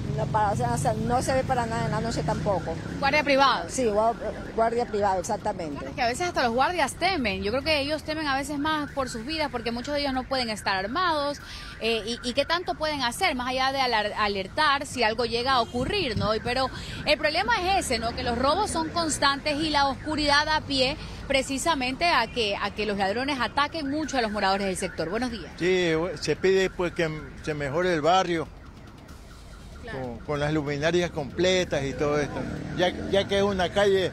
no se ve para nada en la noche tampoco. ¿Guardia privado? Sí, guardia privado, exactamente. Es que a veces hasta los guardias temen. Yo creo que ellos temen a veces más por sus vidas, porque muchos de ellos no pueden estar armados. ¿Y qué tanto pueden hacer? Más allá de alertar si algo llega a ocurrir, ¿no? Pero el problema es ese, ¿no? Que los robos son constantes y la oscuridad da pie precisamente a que los ladrones ataquen mucho a los moradores del sector. Buenos días. Sí, se pide pues que se mejore el barrio. Claro. Con las luminarias completas y todo esto. Ya que es una calle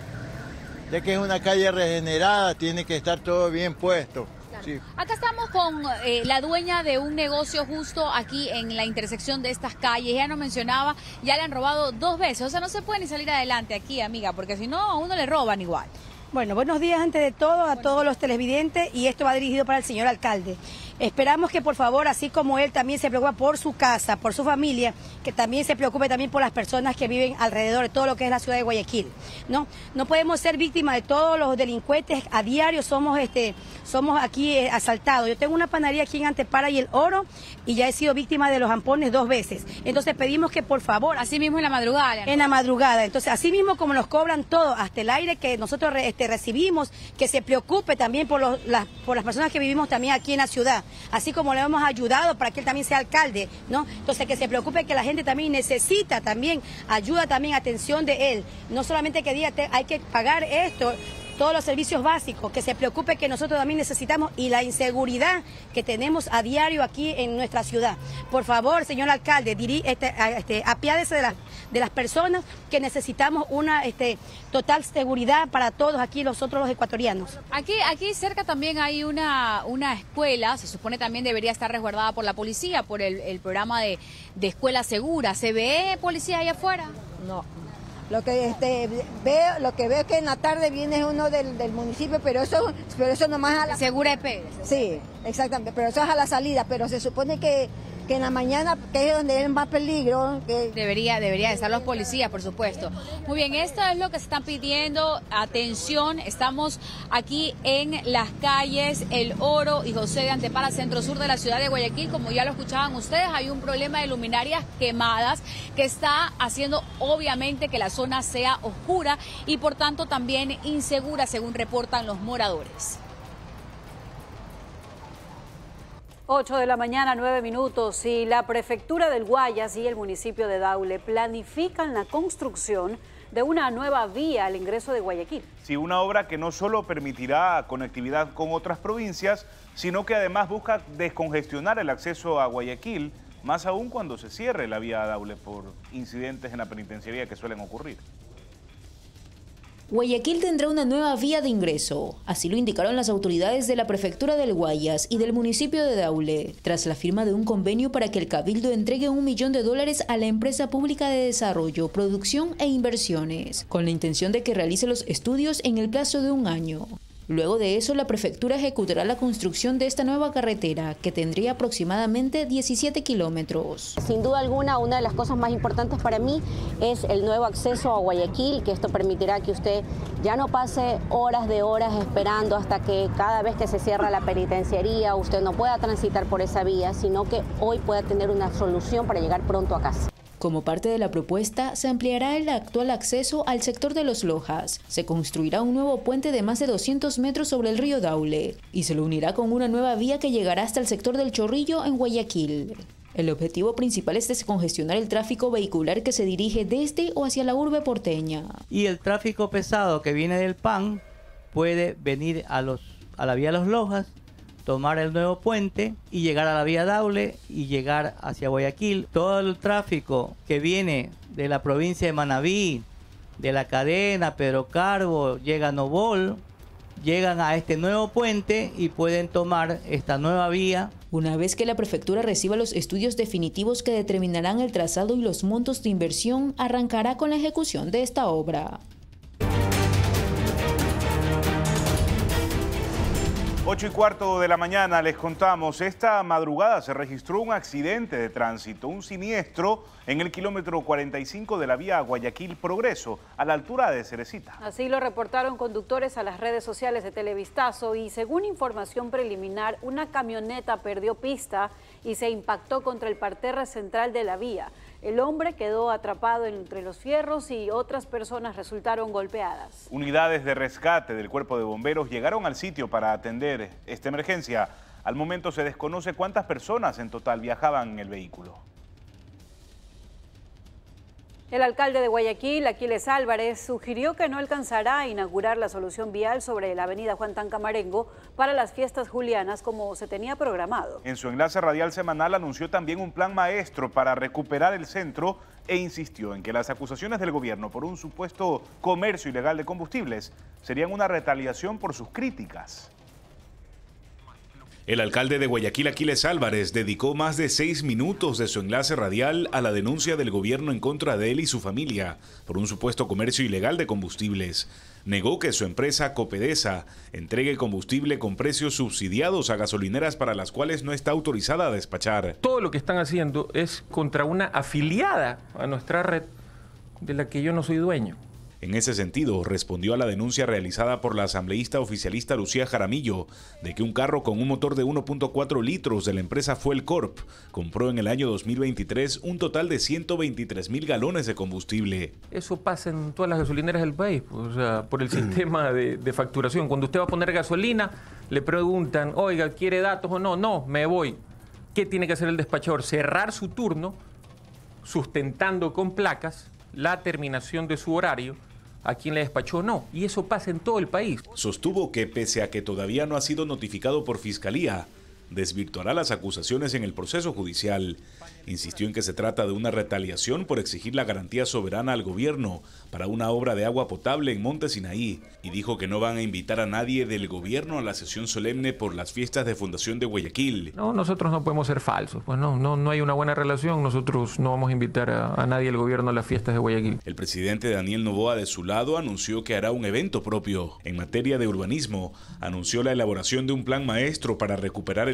regenerada, tiene que estar todo bien puesto. Claro. Sí. Acá estamos con la dueña de un negocio justo aquí en la intersección de estas calles. Ella nos mencionaba, ya le han robado 2 veces. O sea, no se puede ni salir adelante aquí, amiga, porque si no, a uno le roban igual. Bueno, buenos días antes de todo a todos los televidentes, y esto va dirigido para el señor alcalde. Esperamos que por favor, así como él también se preocupa por su casa, por su familia, que también se preocupe también por las personas que viven alrededor de todo lo que es la ciudad de Guayaquil. No podemos ser víctimas de todos los delincuentes. A diario somos aquí asaltados. Yo tengo una panadería aquí en Antepara y El Oro, y ya he sido víctima de los ampones 2 veces. Entonces pedimos que por favor, así mismo en la madrugada. En la madrugada. Entonces, así mismo como nos cobran todo, hasta el aire que nosotros recibimos, que se preocupe también por las personas que vivimos también aquí en la ciudad. Así como le hemos ayudado para que él también sea alcalde, ¿no? Entonces, que se preocupe, que la gente también necesita también ayuda, también atención de él. No solamente que diga hay que pagar esto, todos los servicios básicos, que se preocupe que nosotros también necesitamos, y la inseguridad que tenemos a diario aquí en nuestra ciudad. Por favor, señor alcalde, apiádese de las personas, que necesitamos una total seguridad para todos aquí nosotros los ecuatorianos. Aquí cerca también hay una escuela, se supone también debería estar resguardada por la policía, por el programa de escuela segura. ¿Se ve policía allá afuera? No. Lo que veo que en la tarde viene uno del municipio, pero eso nomás a la... Segura EP. Sí, Exactamente, pero eso es a la salida, pero se supone que en la mañana, que es donde hay más peligro. Debería estar los policías, por supuesto. Muy bien, esto es lo que se están pidiendo. Atención, estamos aquí en las calles El Oro y José de Antepara, centro sur de la ciudad de Guayaquil. Como ya lo escuchaban ustedes, hay un problema de luminarias quemadas que está haciendo obviamente que la zona sea oscura y por tanto también insegura, según reportan los moradores. 8 de la mañana, 9 minutos, y la Prefectura del Guayas y el municipio de Daule planifican la construcción de una nueva vía al ingreso de Guayaquil. Sí, una obra que no solo permitirá conectividad con otras provincias, sino que además busca descongestionar el acceso a Guayaquil, más aún cuando se cierre la vía a Daule por incidentes en la penitenciaría que suelen ocurrir. Guayaquil tendrá una nueva vía de ingreso, así lo indicaron las autoridades de la Prefectura del Guayas y del municipio de Daule, tras la firma de un convenio para que el Cabildo entregue $1 millón a la empresa pública de desarrollo, producción e inversiones, con la intención de que realice los estudios en el plazo de 1 año. Luego de eso, la Prefectura ejecutará la construcción de esta nueva carretera, que tendría aproximadamente 17 kilómetros. Sin duda alguna, una de las cosas más importantes para mí es el nuevo acceso a Guayaquil, que esto permitirá que usted ya no pase horas de horas esperando hasta que cada vez que se cierra la penitenciaría usted no pueda transitar por esa vía, sino que hoy pueda tener una solución para llegar pronto a casa. Como parte de la propuesta, se ampliará el actual acceso al sector de Los Lojas. Se construirá un nuevo puente de más de 200 metros sobre el río Daule y se lo unirá con una nueva vía que llegará hasta el sector del Chorrillo en Guayaquil. El objetivo principal es descongestionar el tráfico vehicular que se dirige desde o hacia la urbe porteña. Y el tráfico pesado que viene del PAN puede venir a la vía Los Lojas, tomar el nuevo puente y llegar a la vía Daule y llegar hacia Guayaquil. Todo el tráfico que viene de la provincia de Manabí, de La Cadena, Pedro Carbo, llega a Nobol, llegan a este nuevo puente y pueden tomar esta nueva vía. Una vez que la Prefectura reciba los estudios definitivos que determinarán el trazado y los montos de inversión, arrancará con la ejecución de esta obra. 8:15 de la mañana, les contamos, esta madrugada se registró un accidente de tránsito, un siniestro en el kilómetro 45 de la vía Guayaquil Progreso, a la altura de Cerecita. Así lo reportaron conductores a las redes sociales de Televistazo y según información preliminar, una camioneta perdió pista y se impactó contra el parterre central de la vía. El hombre quedó atrapado entre los fierros y otras personas resultaron golpeadas. Unidades de rescate del Cuerpo de Bomberos llegaron al sitio para atender esta emergencia. Al momento se desconoce cuántas personas en total viajaban en el vehículo. El alcalde de Guayaquil, Aquiles Álvarez, sugirió que no alcanzará a inaugurar la solución vial sobre la avenida Juan Tancamarengo para las fiestas julianas como se tenía programado. En su enlace radial semanal anunció también un plan maestro para recuperar el centro e insistió en que las acusaciones del gobierno por un supuesto comercio ilegal de combustibles serían una retaliación por sus críticas. El alcalde de Guayaquil, Aquiles Álvarez, dedicó más de 6 minutos de su enlace radial a la denuncia del gobierno en contra de él y su familia por un supuesto comercio ilegal de combustibles. Negó que su empresa Copedesa entregue combustible con precios subsidiados a gasolineras para las cuales no está autorizada a despachar. Todo lo que están haciendo es contra una afiliada a nuestra red de la que yo no soy dueño. En ese sentido, respondió a la denuncia realizada por la asambleísta oficialista Lucía Jaramillo de que un carro con un motor de 1.4 litros de la empresa Fuel Corp compró en el año 2023 un total de 123,000 galones de combustible. Eso pasa en todas las gasolineras del país, o sea, por el sistema de facturación. Cuando usted va a poner gasolina, le preguntan, oiga, ¿quiere datos o no? No, me voy. ¿Qué tiene que hacer el despachador? Cerrar su turno, sustentando con placas la terminación de su horario, a quien le despachó no, y eso pasa en todo el país. Sostuvo que pese a que todavía no ha sido notificado por Fiscalía, desvirtuará las acusaciones en el proceso judicial. Insistió en que se trata de una retaliación por exigir la garantía soberana al gobierno para una obra de agua potable en Monte Sinaí y dijo que no van a invitar a nadie del gobierno a la sesión solemne por las fiestas de fundación de Guayaquil. No, nosotros no podemos ser falsos, pues no hay una buena relación, nosotros no vamos a invitar a nadie del gobierno a las fiestas de Guayaquil. El presidente Daniel Noboa de su lado anunció que hará un evento propio. En materia de urbanismo, anunció la elaboración de un plan maestro para recuperar el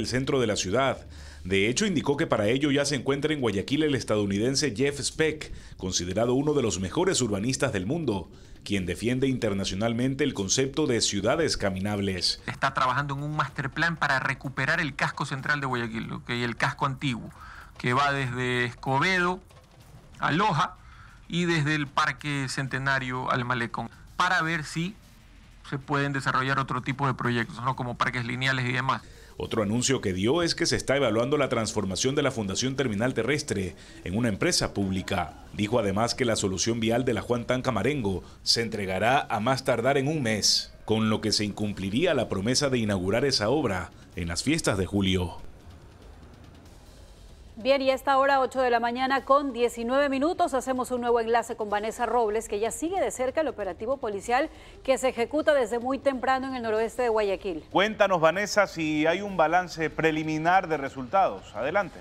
el centro de la ciudad. De hecho, indicó que para ello ya se encuentra en Guayaquil el estadounidense Jeff Speck, considerado uno de los mejores urbanistas del mundo, quien defiende internacionalmente el concepto de ciudades caminables. Está trabajando en un master plan para recuperar el casco central de Guayaquil, el casco antiguo, que va desde Escobedo a Loja y desde el Parque Centenario al Malecón, para ver si se pueden desarrollar otro tipo de proyectos, ¿no? Como parques lineales y demás. Otro anuncio que dio es que se está evaluando la transformación de la Fundación Terminal Terrestre en una empresa pública. Dijo además que la solución vial de la Juan Tanca Marengo se entregará a más tardar en un mes, con lo que se incumpliría la promesa de inaugurar esa obra en las fiestas de julio. Bien, y a esta hora, 8 de la mañana con 19 minutos, hacemos un nuevo enlace con Vanessa Robles, que ya sigue de cerca el operativo policial que se ejecuta desde muy temprano en el noroeste de Guayaquil. Cuéntanos, Vanessa, si hay un balance preliminar de resultados. Adelante.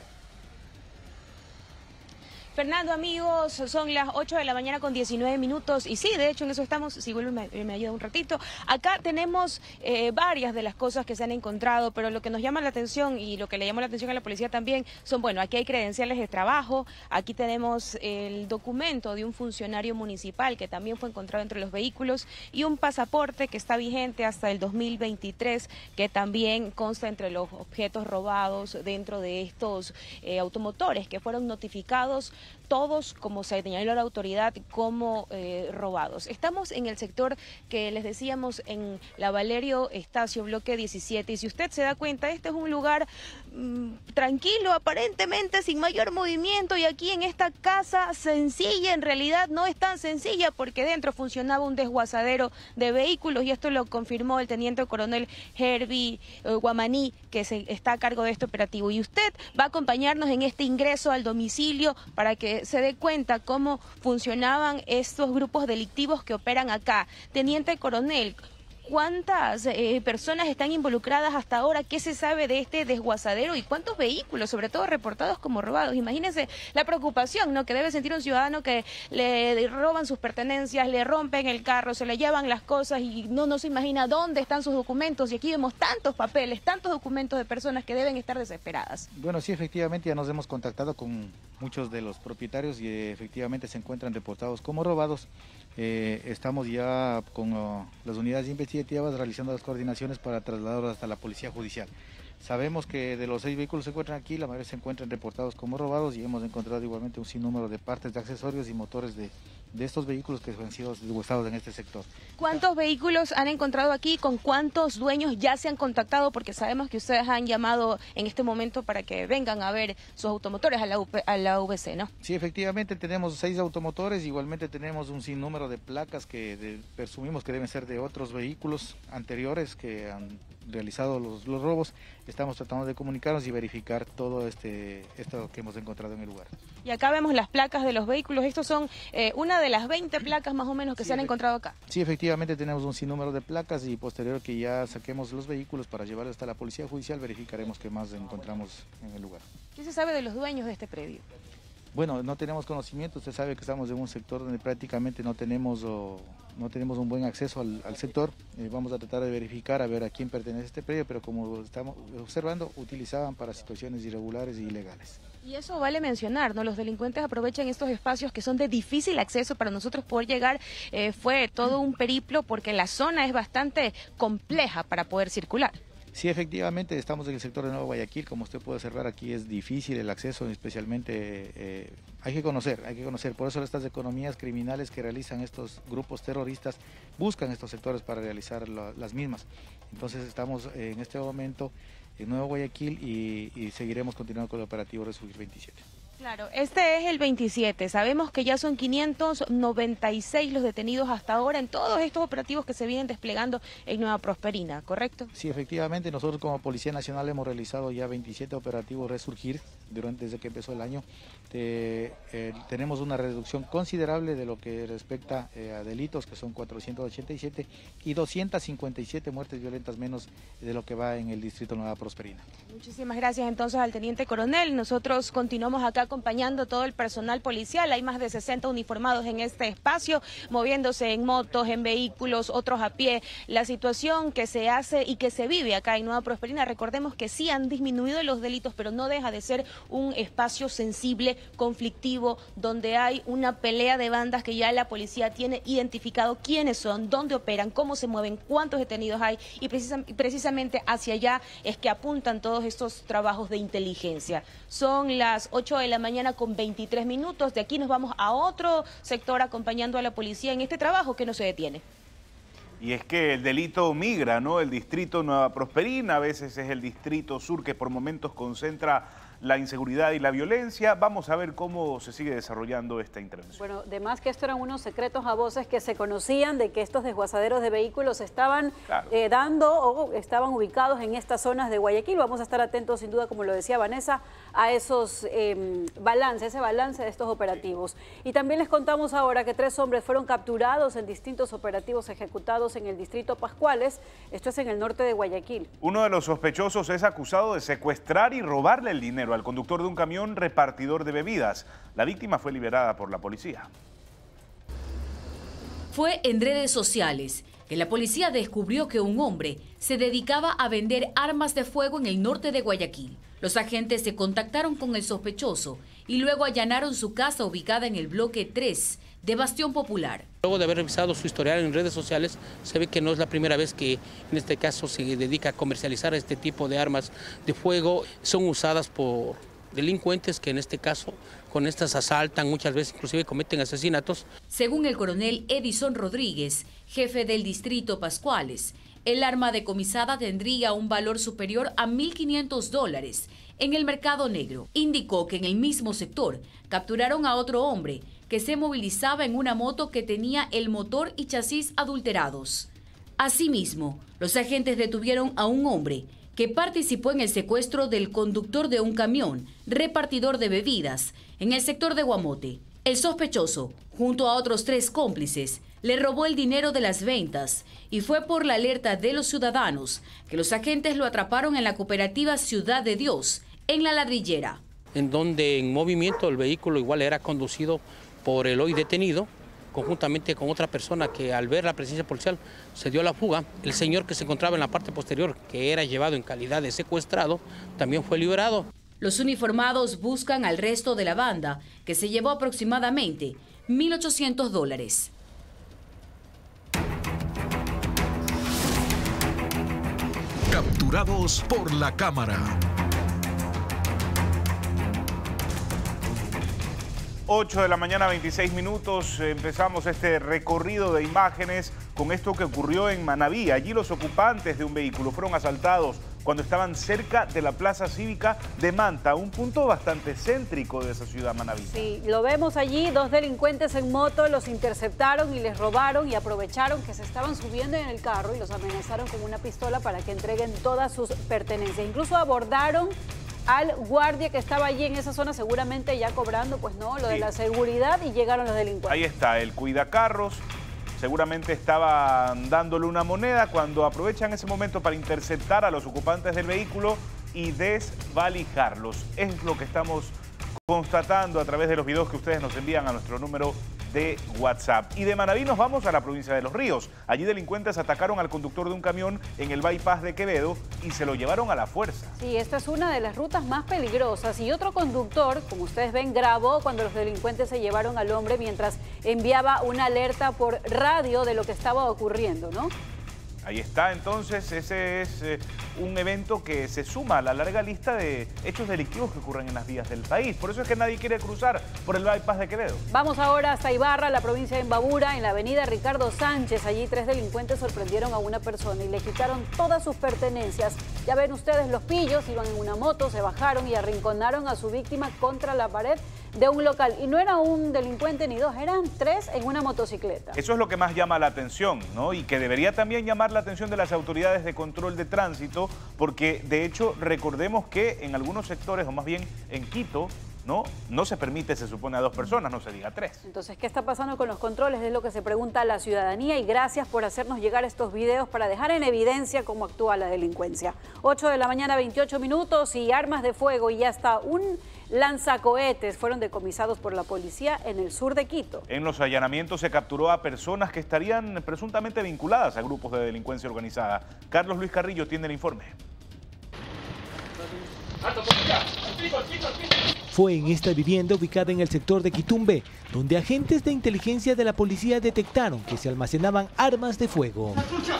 Fernando, amigos, son las 8 de la mañana con 19 minutos y sí, de hecho en eso estamos, si vuelve me ayuda un ratito. Acá tenemos varias de las cosas que se han encontrado, pero lo que nos llama la atención y lo que le llamó la atención a la policía también son, bueno, aquí hay credenciales de trabajo, aquí tenemos el documento de un funcionario municipal que también fue encontrado entre los vehículos y un pasaporte que está vigente hasta el 2023 que también consta entre los objetos robados dentro de estos automotores que fueron notificados todos, como se señaló la autoridad, como robados. Estamos en el sector que les decíamos en la Valerio Estacio, bloque 17, y si usted se da cuenta, este es un lugar tranquilo, aparentemente sin mayor movimiento, y aquí en esta casa sencilla, en realidad no es tan sencilla porque dentro funcionaba un desguazadero de vehículos, y esto lo confirmó el teniente coronel Herbie Guamaní, que está a cargo de este operativo, y usted va a acompañarnos en este ingreso al domicilio para que se dé cuenta cómo funcionaban estos grupos delictivos que operan acá. Teniente coronel, ¿cuántas personas están involucradas hasta ahora? ¿Qué se sabe de este desguazadero y cuántos vehículos, sobre todo reportados como robados? Imagínense la preocupación, ¿no?, que debe sentir un ciudadano que le roban sus pertenencias, le rompen el carro, se le llevan las cosas y no se imagina dónde están sus documentos. Y aquí vemos tantos papeles, tantos documentos de personas que deben estar desesperadas. Bueno, sí, efectivamente ya nos hemos contactado con muchos de los propietarios y efectivamente se encuentran reportados como robados. Estamos ya con las unidades investigativas realizando las coordinaciones para trasladarlos hasta la Policía Judicial. Sabemos que de los 6 vehículos que se encuentran aquí, la mayoría se encuentran reportados como robados y hemos encontrado igualmente un sinnúmero de partes de accesorios y motores de estos vehículos que han sido desguazados en este sector. ¿Cuántos vehículos han encontrado aquí? ¿Con cuántos dueños ya se han contactado? Porque sabemos que ustedes han llamado en este momento para que vengan a ver sus automotores a la VC, ¿no? Sí, efectivamente tenemos 6 automotores, igualmente tenemos un sinnúmero de placas que presumimos que deben ser de otros vehículos anteriores que han realizado los robos. Estamos tratando de comunicarnos y verificar todo esto que hemos encontrado en el lugar. Y acá vemos las placas de los vehículos. Estos son una de las 20 placas más o menos que se han encontrado acá. Sí, efectivamente tenemos un sinnúmero de placas y posterior que ya saquemos los vehículos para llevarlos hasta la Policía Judicial, verificaremos qué más encontramos en el lugar. ¿Qué se sabe de los dueños de este predio? Bueno, no tenemos conocimiento. Usted sabe que estamos en un sector donde prácticamente no tenemos un buen acceso al sector. Vamos a tratar de verificar a ver a quién pertenece este predio, pero como estamos observando, utilizaban para situaciones irregulares e ilegales. Y eso vale mencionar, ¿no? Los delincuentes aprovechan estos espacios que son de difícil acceso para nosotros poder llegar. Fue todo un periplo porque la zona es bastante compleja para poder circular. Sí, efectivamente, estamos en el sector de Nuevo Guayaquil. Como usted puede observar, aquí es difícil el acceso, especialmente hay que conocer. Por eso estas economías criminales que realizan estos grupos terroristas buscan estos sectores para realizar las mismas. Entonces estamos en este momento en Nuevo Guayaquil y seguiremos continuando con el operativo Resurgir 27. Claro, este es el 27. Sabemos que ya son 596 los detenidos hasta ahora en todos estos operativos que se vienen desplegando en Nueva Prosperina, ¿correcto? Sí, efectivamente, nosotros como Policía Nacional hemos realizado ya 27 operativos Resurgir desde que empezó el año. Tenemos una reducción considerable de lo que respecta a delitos, que son 487 y 257 muertes violentas menos de lo que va en el distrito Nueva Prosperina. Muchísimas gracias entonces al teniente coronel. Nosotros continuamos acá acompañando todo el personal policial. Hay más de 60 uniformados en este espacio, moviéndose en motos, en vehículos, otros a pie. La situación que se hace y que se vive acá en Nueva Prosperina, recordemos que sí han disminuido los delitos, pero no deja de ser un espacio sensible, conflictivo, donde hay una pelea de bandas que ya la policía tiene identificado quiénes son, dónde operan, cómo se mueven, cuántos detenidos hay, y precisamente hacia allá es que apuntan todos estos trabajos de inteligencia. Son las 8 de la mañana con 23 minutos. De aquí nos vamos a otro sector acompañando a la policía en este trabajo que no se detiene. Y es que el delito migra, ¿no? El distrito Nueva Prosperina, a veces es el distrito sur que por momentos concentra la inseguridad y la violencia. Vamos a ver cómo se sigue desarrollando esta intervención. Bueno, además que esto eran unos secretos a voces que se conocían de que estos desguazaderos de vehículos estaban dando o estaban ubicados en estas zonas de Guayaquil. Vamos a estar atentos, sin duda, como lo decía Vanessa, a esos ese balance de estos operativos. Y también les contamos ahora que 3 hombres fueron capturados en distintos operativos ejecutados en el distrito Pascuales. Esto es en el norte de Guayaquil. Uno de los sospechosos es acusado de secuestrar y robarle el dinero al conductor de un camión repartidor de bebidas. La víctima fue liberada por la policía. Fue en redes sociales que la policía descubrió que un hombre se dedicaba a vender armas de fuego en el norte de Guayaquil. Los agentes se contactaron con el sospechoso y luego allanaron su casa ubicada en el bloque 3 de Bastión Popular. Luego de haber revisado su historial en redes sociales, se ve que no es la primera vez que en este caso se dedica a comercializar este tipo de armas de fuego. Son usadas por delincuentes que en este caso con estas asaltan, muchas veces inclusive cometen asesinatos. Según el coronel Edison Rodríguez, jefe del distrito Pascuales, el arma decomisada tendría un valor superior a $1.500 en el mercado negro. Indicó que en el mismo sector capturaron a otro hombre que se movilizaba en una moto que tenía el motor y chasis adulterados. Asimismo, los agentes detuvieron a un hombre que participó en el secuestro del conductor de un camión repartidor de bebidas en el sector de Guamote. El sospechoso, junto a otros 3 cómplices, le robó el dinero de las ventas y fue por la alerta de los ciudadanos que los agentes lo atraparon en la cooperativa Ciudad de Dios, en La Ladrillera. En donde en movimiento el vehículo igual era conducido por el hoy detenido, conjuntamente con otra persona que al ver la presencia policial se dio a la fuga. El señor que se encontraba en la parte posterior, que era llevado en calidad de secuestrado, también fue liberado. Los uniformados buscan al resto de la banda, que se llevó aproximadamente $1.800. Capturados por la cámara. 8 de la mañana, 26 minutos. Empezamos este recorrido de imágenes con esto que ocurrió en Manabí. Allí los ocupantes de un vehículo fueron asaltados cuando estaban cerca de la plaza cívica de Manta, un punto bastante céntrico de esa ciudad Manabí. Sí, lo vemos allí, 2 delincuentes en moto los interceptaron y les robaron y aprovecharon que se estaban subiendo en el carro y los amenazaron con una pistola para que entreguen todas sus pertenencias. Incluso abordaron al guardia que estaba allí en esa zona, seguramente ya cobrando, pues no, lo de la seguridad, y llegaron los delincuentes. Ahí está, el cuidacarros, seguramente estaban dándole una moneda cuando aprovechan ese momento para interceptar a los ocupantes del vehículo y desvalijarlos. Es lo que estamos constatando a través de los videos que ustedes nos envían a nuestro número de WhatsApp. Y de Manabí nos vamos a la provincia de Los Ríos. Allí delincuentes atacaron al conductor de un camión en el bypass de Quevedo y se lo llevaron a la fuerza. Sí, esta es una de las rutas más peligrosas y otro conductor, como ustedes ven, grabó cuando los delincuentes se llevaron al hombre mientras enviaba una alerta por radio de lo que estaba ocurriendo, ¿no? Ahí está, entonces, ese es un evento que se suma a la larga lista de hechos delictivos que ocurren en las vías del país. Por eso es que nadie quiere cruzar por el bypass de Quevedo. Vamos ahora hasta Ibarra, la provincia de Imbabura, en la avenida Ricardo Sánchez. Allí 3 delincuentes sorprendieron a una persona y le quitaron todas sus pertenencias. Ya ven ustedes, los pillos iban en una moto, se bajaron y arrinconaron a su víctima contra la pared de un local. Y no era un delincuente ni 2, eran 3 en una motocicleta. Eso es lo que más llama la atención, ¿no? Y que debería también llamar la atención de las autoridades de control de tránsito, porque de hecho recordemos que en algunos sectores, o más bien en Quito, no se permite, se supone, a 2 personas, no se diga 3. Entonces, ¿qué está pasando con los controles? Es lo que se pregunta la ciudadanía, y gracias por hacernos llegar estos videos para dejar en evidencia cómo actúa la delincuencia. 8 de la mañana, 28 minutos, y armas de fuego y hasta un lanzacohetes fueron decomisados por la policía en el sur de Quito. En los allanamientos se capturó a personas que estarían presuntamente vinculadas a grupos de delincuencia organizada. Carlos Luis Carrillo tiene el informe. Fue en esta vivienda ubicada en el sector de Quitumbe, donde agentes de inteligencia de la policía detectaron que se almacenaban armas de fuego.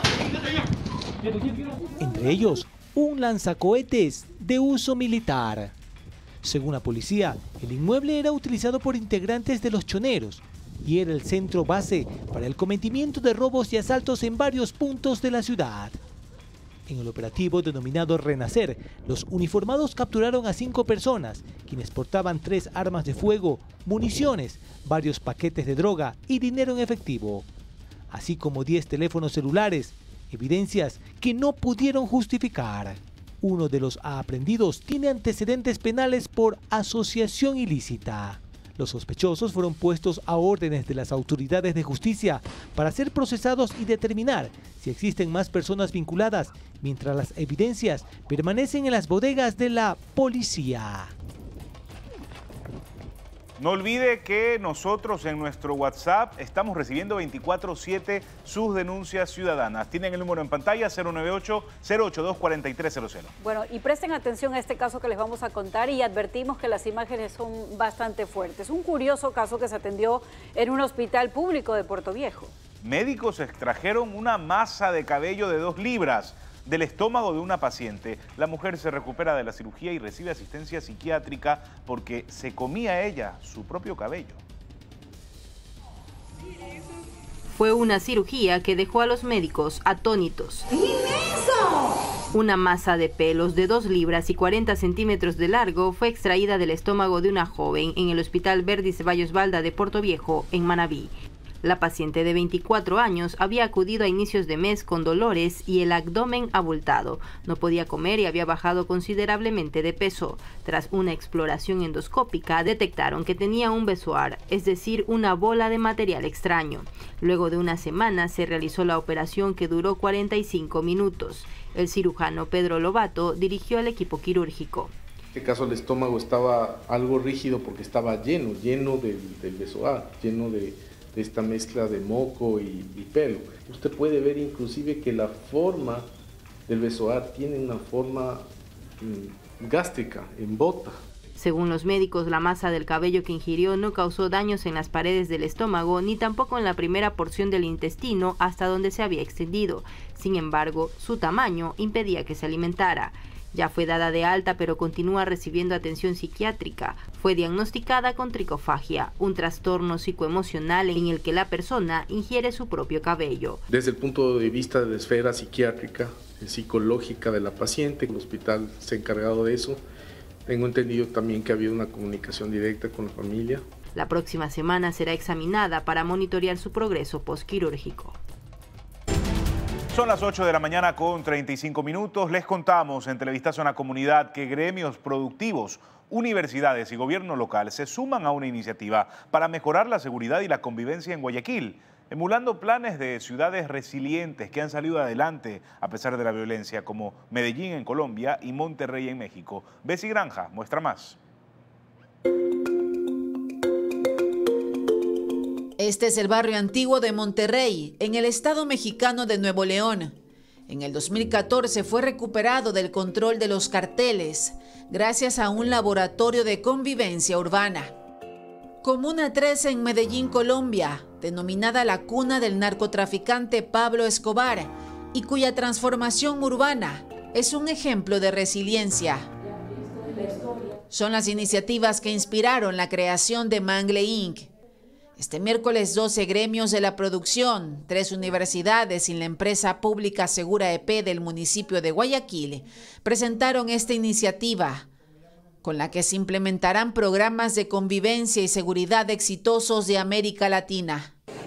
Entre ellos, un lanzacohetes de uso militar. Según la policía, el inmueble era utilizado por integrantes de los choneros y era el centro base para el cometimiento de robos y asaltos en varios puntos de la ciudad. En el operativo denominado Renacer, los uniformados capturaron a 5 personas, quienes portaban 3 armas de fuego, municiones, varios paquetes de droga y dinero en efectivo, así como 10 teléfonos celulares, evidencias que no pudieron justificar. Uno de los aprehendidos tiene antecedentes penales por asociación ilícita. Los sospechosos fueron puestos a órdenes de las autoridades de justicia para ser procesados y determinar si existen más personas vinculadas, mientras las evidencias permanecen en las bodegas de la policía. No olvide que nosotros en nuestro WhatsApp estamos recibiendo 24/7 sus denuncias ciudadanas. Tienen el número en pantalla, 098-082-4300. Bueno, y presten atención a este caso que les vamos a contar, y advertimos que las imágenes son bastante fuertes. Un curioso caso que se atendió en un hospital público de Puerto Viejo. Médicos extrajeron una masa de cabello de 2 libras del estómago de una paciente. La mujer se recupera de la cirugía y recibe asistencia psiquiátrica porque se comía ella su propio cabello. Fue una cirugía que dejó a los médicos atónitos. Una masa de pelos de 2 libras y 40 centímetros de largo fue extraída del estómago de una joven en el Hospital Verdi Ceballos Balda de Puerto Viejo, en Manabí. La paciente de 24 años había acudido a inicios de mes con dolores y el abdomen abultado. No podía comer y había bajado considerablemente de peso. Tras una exploración endoscópica, detectaron que tenía un besoar, es decir, una bola de material extraño. Luego de una semana se realizó la operación, que duró 45 minutos. El cirujano Pedro Lobato dirigió al equipo quirúrgico. En este caso el estómago estaba algo rígido porque estaba lleno del besoar, lleno de esta mezcla de moco y pelo. Usted puede ver inclusive que la forma del besoar tiene una forma gástrica, en bota. Según los médicos, la masa del cabello que ingirió no causó daños en las paredes del estómago, ni tampoco en la primera porción del intestino hasta donde se había extendido. Sin embargo, su tamaño impedía que se alimentara. Ya fue dada de alta, pero continúa recibiendo atención psiquiátrica. Fue diagnosticada con tricofagia, un trastorno psicoemocional en el que la persona ingiere su propio cabello. Desde el punto de vista de la esfera psiquiátrica, psicológica de la paciente, el hospital se ha encargado de eso. Tengo entendido también que ha habido una comunicación directa con la familia. La próxima semana será examinada para monitorear su progreso postquirúrgico. Son las 8 de la mañana con 35 minutos. Les contamos en Televistazo a la Comunidad que gremios productivos, universidades y gobierno local se suman a una iniciativa para mejorar la seguridad y la convivencia en Guayaquil, emulando planes de ciudades resilientes que han salido adelante a pesar de la violencia, como Medellín en Colombia y Monterrey en México. Bessie Granja muestra más. Este es el barrio antiguo de Monterrey, en el estado mexicano de Nuevo León. En el 2014 fue recuperado del control de los carteles, gracias a un laboratorio de convivencia urbana. Comuna 13 en Medellín, Colombia, denominada la cuna del narcotraficante Pablo Escobar, y cuya transformación urbana es un ejemplo de resiliencia. Son las iniciativas que inspiraron la creación de Mangle Inc. Este miércoles 12 gremios de la producción, 3 universidades y la empresa pública Segura EP del municipio de Guayaquil presentaron esta iniciativa, con la que se implementarán programas de convivencia y seguridad exitosos de América Latina.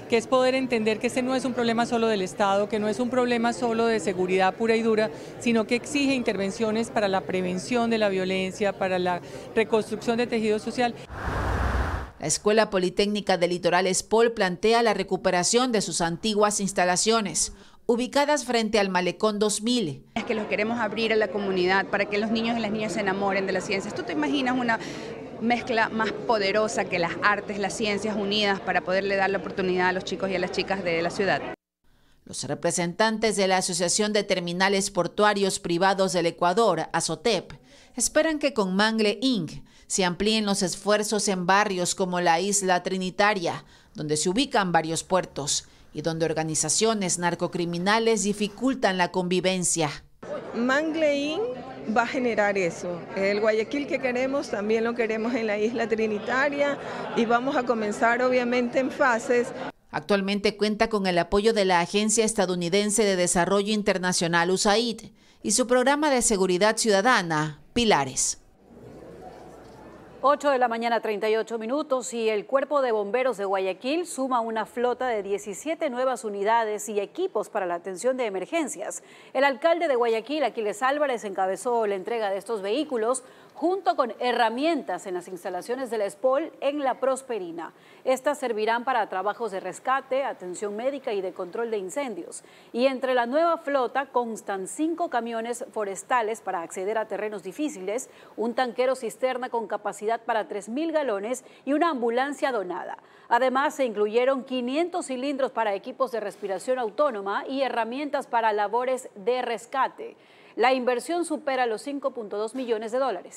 que es poder entender que este no es un problema solo del Estado, que no es un problema solo de seguridad pura y dura, sino que exige intervenciones para la prevención de la violencia, para la reconstrucción de tejido social. La Escuela Politécnica del Litoral ESPOL plantea la recuperación de sus antiguas instalaciones, ubicadas frente al Malecón 2000. Es que los queremos abrir a la comunidad para que los niños y las niñas se enamoren de las ciencias. ¿Tú te imaginas una mezcla más poderosa que las artes, las ciencias unidas para poderle dar la oportunidad a los chicos y a las chicas de la ciudad? Los representantes de la Asociación de Terminales Portuarios Privados del Ecuador, ASOTEP, esperan que con Mangle Inc. se amplíen los esfuerzos en barrios como la Isla Trinitaria, donde se ubican varios puertos y donde organizaciones narcocriminales dificultan la convivencia. Mangle Inc. va a generar eso. El Guayaquil que queremos también lo queremos en la Isla Trinitaria y vamos a comenzar obviamente en fases. Actualmente cuenta con el apoyo de la Agencia Estadounidense de Desarrollo Internacional USAID y su programa de seguridad ciudadana, Pilares. 8 de la mañana, 38 minutos, y el Cuerpo de Bomberos de Guayaquil suma una flota de 17 nuevas unidades y equipos para la atención de emergencias. El alcalde de Guayaquil, Aquiles Álvarez, encabezó la entrega de estos vehículos junto con herramientas en las instalaciones del ESPOL en La Prosperina. Estas servirán para trabajos de rescate, atención médica y de control de incendios. Y entre la nueva flota constan 5 camiones forestales para acceder a terrenos difíciles, un tanquero cisterna con capacidad para 3.000 galones y una ambulancia donada. Además, se incluyeron 500 cilindros para equipos de respiración autónoma y herramientas para labores de rescate. La inversión supera los $5.2 millones.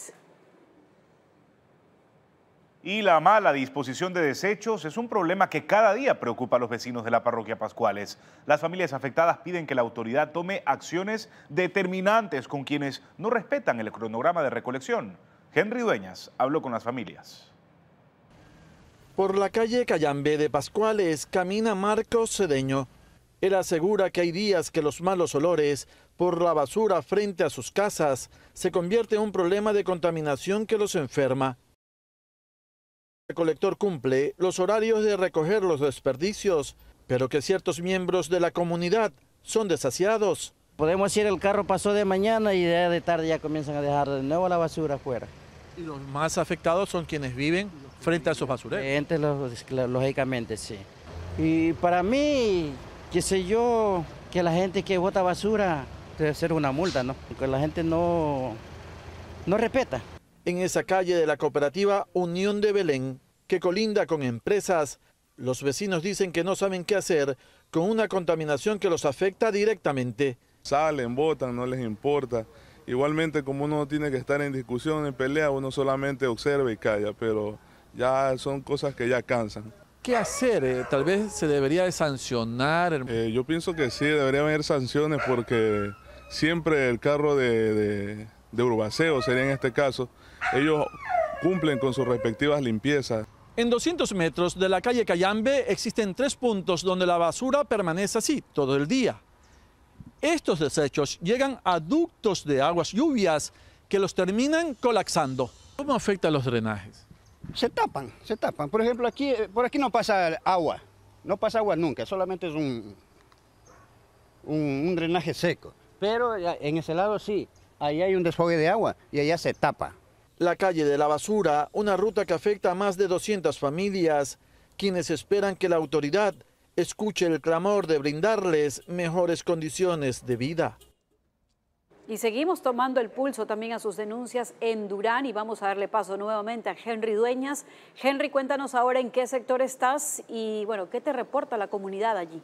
Y la mala disposición de desechos es un problema que cada día preocupa a los vecinos de la parroquia Pascuales. Las familias afectadas piden que la autoridad tome acciones determinantes con quienes no respetan el cronograma de recolección. Henry Dueñas habló con las familias. Por la calle Cayambe de Pascuales camina Marcos Cedeño. Él asegura que hay días que los malos olores por la basura frente a sus casas se convierte en un problema de contaminación que los enferma. El recolector cumple los horarios de recoger los desperdicios, pero que ciertos miembros de la comunidad son desasiados. Podemos decir el carro pasó de mañana y de tarde ya comienzan a dejar de nuevo la basura afuera. Y los más afectados son quienes viven frente a esos basureros. Lógicamente, sí. Y para mí, qué sé yo, que la gente que bota basura debe ser una multa, ¿no? Porque la gente no respeta. En esa calle de la cooperativa Unión de Belén, que colinda con empresas, los vecinos dicen que no saben qué hacer con una contaminación que los afecta directamente. Salen, votan, no les importa. Igualmente, como uno tiene que estar en discusión, en pelea, uno solamente observa y calla, pero ya son cosas que ya cansan. ¿Qué hacer? Tal vez se debería de sancionar. Yo pienso que sí, debería haber sanciones porque siempre el carro de Urbaceo, sería en este caso, ellos cumplen con sus respectivas limpiezas. En 200 metros de la calle Cayambe existen 3 puntos donde la basura permanece así todo el día. Estos desechos llegan a ductos de aguas lluvias que los terminan colapsando. ¿Cómo afecta a los drenajes? Se tapan. Por ejemplo, por aquí no pasa agua nunca, solamente es un drenaje seco. Pero en ese lado sí, ahí hay un desfogue de agua y allá se tapa. La calle de la basura, una ruta que afecta a más de 200 familias, quienes esperan que la autoridad escuche el clamor de brindarles mejores condiciones de vida. Y seguimos tomando el pulso también a sus denuncias en Durán y vamos a darle paso nuevamente a Henry Dueñas. Henry, cuéntanos ahora en qué sector estás y bueno, ¿qué te reporta la comunidad allí?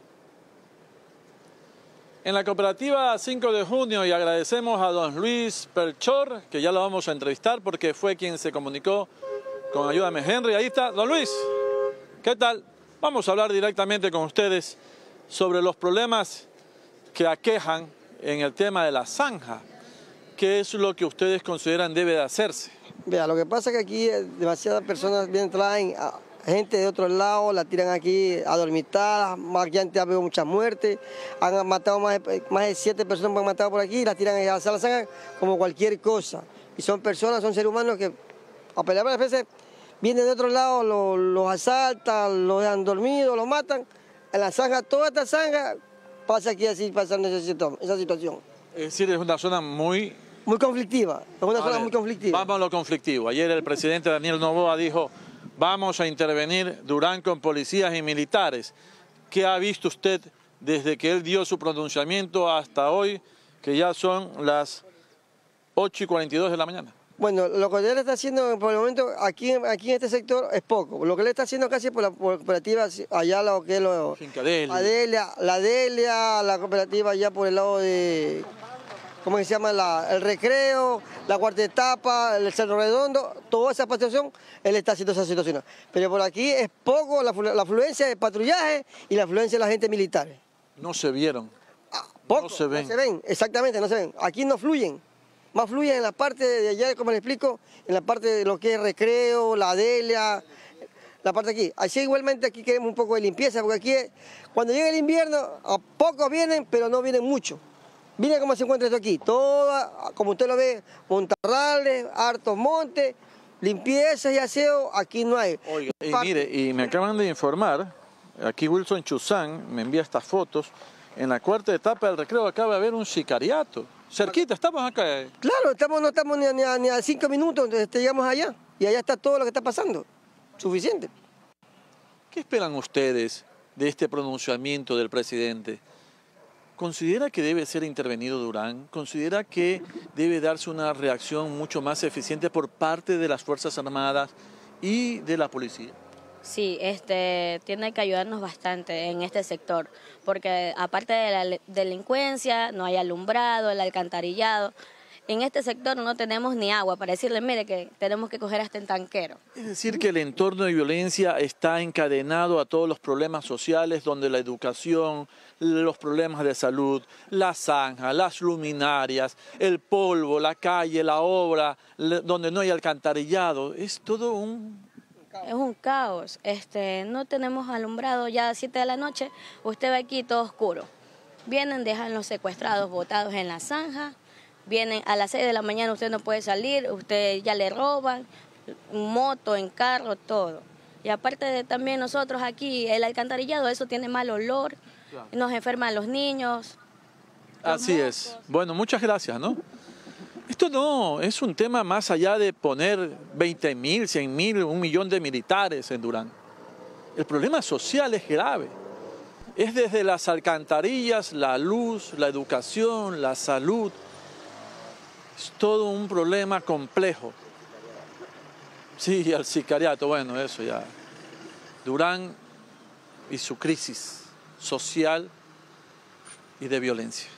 En la cooperativa 5 de junio y agradecemos a don Luis Perchor, que ya lo vamos a entrevistar porque fue quien se comunicó con Ayúdame Henry. Ahí está, don Luis, ¿qué tal? Vamos a hablar directamente con ustedes sobre los problemas que aquejan en el tema de la zanja. ¿Qué es lo que ustedes consideran debe de hacerse? Vea, lo que pasa es que aquí demasiadas personas vienen, traen a gente de otro lado, la tiran aquí adormitada, más que antes ha habido muchas muertes, han matado más de 7 personas que han matado por aquí, las tiran a la zanja como cualquier cosa. Y son personas, son seres humanos que a pelear varias veces vienen de otro lado, los asaltan, los dejan dormidos, los matan en la zanja, toda esta zanja pasa aquí así, pasando esa situación. Es decir, es una zona muy conflictiva, es una zona muy conflictiva. Vamos a lo conflictivo. Ayer el presidente Daniel Noboa dijo, vamos a intervenir Durán con policías y militares. ¿Qué ha visto usted desde que él dio su pronunciamiento hasta hoy, que ya son las 8:42 de la mañana? Bueno, lo que él está haciendo por el momento aquí en este sector es poco. Lo que él está haciendo casi por la cooperativa, allá lo que es la Delia, la cooperativa allá por el lado de, ¿cómo se llama? El Recreo, la Cuarta Etapa, el Cerro Redondo, toda esa situación, él está haciendo esa situación. Pero por aquí es poco la afluencia de patrullaje y la afluencia de la gente militar. No se vieron. Poco, no se ven. No se ven, exactamente, no se ven. Aquí no fluyen. Más fluyen en la parte de allá, como le explico, en la parte de lo que es Recreo, la Delia, la parte de aquí. Así igualmente aquí queremos un poco de limpieza, porque aquí cuando llega el invierno, a pocos vienen, pero no vienen mucho. Miren cómo se encuentra esto aquí, todo, como usted lo ve, montarrales, hartos montes, limpieza y aseo, aquí no hay. Oiga, y mire, y me acaban de informar, aquí Wilson Chuzán me envía estas fotos, en la Cuarta Etapa del Recreo acaba de haber un sicariato. Cerquita, estamos acá. Claro, no estamos ni a 5 minutos, llegamos allá. Y allá está todo lo que está pasando. Suficiente. ¿Qué esperan ustedes de este pronunciamiento del presidente? ¿Considera que debe ser intervenido Durán? ¿Considera que debe darse una reacción mucho más eficiente por parte de las Fuerzas Armadas y de la policía? Sí, tiene que ayudarnos bastante en este sector, porque aparte de la delincuencia, no hay alumbrado, el alcantarillado. En este sector no tenemos ni agua para decirle, mire, que tenemos que coger hasta el tanquero. Es decir, que el entorno de violencia está encadenado a todos los problemas sociales, donde la educación, los problemas de salud, la zanja, las luminarias, el polvo, la calle, la obra, donde no hay alcantarillado, es todo un... Es un caos, no tenemos alumbrado ya a 7 de la noche, usted ve aquí todo oscuro. Vienen, dejan los secuestrados botados en la zanja, vienen a las 6 de la mañana, usted no puede salir, usted ya le roban, moto, en carro, todo. Y aparte de también nosotros aquí, el alcantarillado, eso tiene mal olor, nos enferman los niños. Así es. Bueno, muchas gracias, ¿no? Esto no es un tema más allá de poner 20.000, 100.000, 1 millón de militares en Durán. El problema social es grave. Es desde las alcantarillas, la luz, la educación, la salud. Es todo un problema complejo. Sí, el sicariato, bueno, eso ya. Durán y su crisis social y de violencia.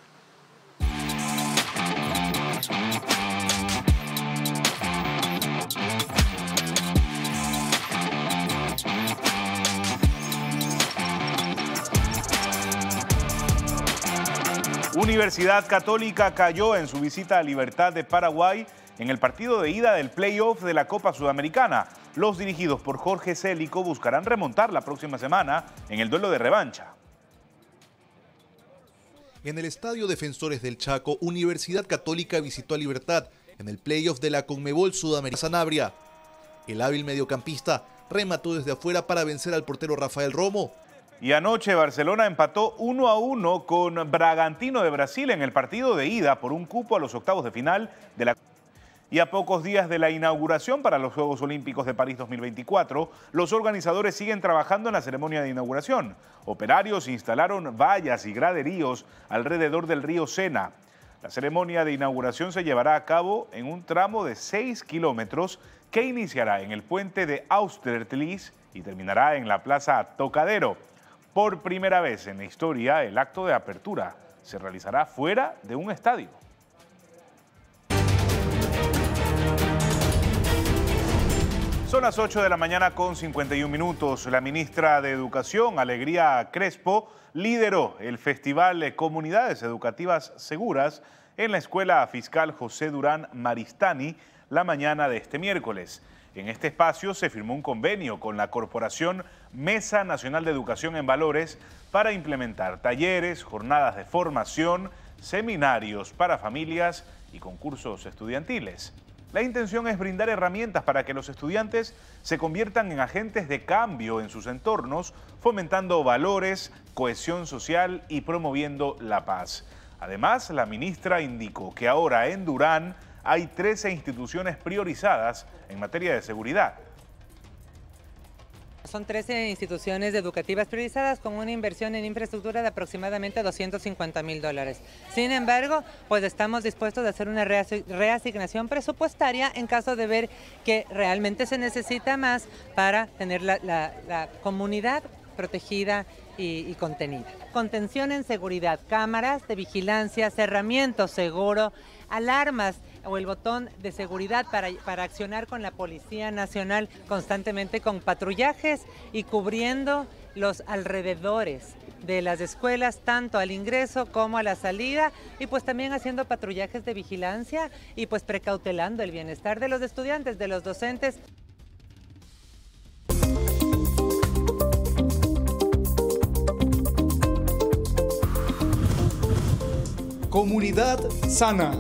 Universidad Católica cayó en su visita a Libertad de Paraguay en el partido de ida del play-off de la Copa Sudamericana. Los dirigidos por Jorge Célico buscarán remontar la próxima semana en el duelo de revancha. En el Estadio Defensores del Chaco, Universidad Católica visitó a Libertad en el play-off de la Conmebol Sudamericana Sanabria. El hábil mediocampista remató desde afuera para vencer al portero Rafael Romo. Y anoche Barcelona empató 1-1 con Bragantino de Brasil en el partido de ida por un cupo a los octavos de final de la... Y a pocos días de la inauguración para los Juegos Olímpicos de París 2024, los organizadores siguen trabajando en la ceremonia de inauguración. Operarios instalaron vallas y graderíos alrededor del río Sena. La ceremonia de inauguración se llevará a cabo en un tramo de 6 kilómetros que iniciará en el puente de Austerlitz y terminará en la Plaza Tocadero. Por primera vez en la historia, el acto de apertura se realizará fuera de un estadio. Son las 8 de la mañana con 51 minutos. La ministra de Educación, Alegría Crespo, lideró el Festival Comunidades Educativas Seguras en la Escuela Fiscal José Durán Maristani la mañana de este miércoles. En este espacio se firmó un convenio con la Corporación Mesa Nacional de Educación en Valores para implementar talleres, jornadas de formación, seminarios para familias y concursos estudiantiles. La intención es brindar herramientas para que los estudiantes se conviertan en agentes de cambio en sus entornos, fomentando valores, cohesión social y promoviendo la paz. Además, la ministra indicó que ahora en Durán hay 13 instituciones priorizadas en materia de seguridad. Son 13 instituciones educativas priorizadas con una inversión en infraestructura de aproximadamente $250.000. Sin embargo, pues estamos dispuestos a hacer una reasignación presupuestaria en caso de ver que realmente se necesita más para tener la comunidad protegida y contenida. Contención en seguridad, cámaras de vigilancia, cerramiento seguro, alarmas o el botón de seguridad para accionar con la Policía Nacional constantemente con patrullajes y cubriendo los alrededores de las escuelas, tanto al ingreso como a la salida, y pues también haciendo patrullajes de vigilancia y pues precautelando el bienestar de los estudiantes, de los docentes. Comunidad Sana.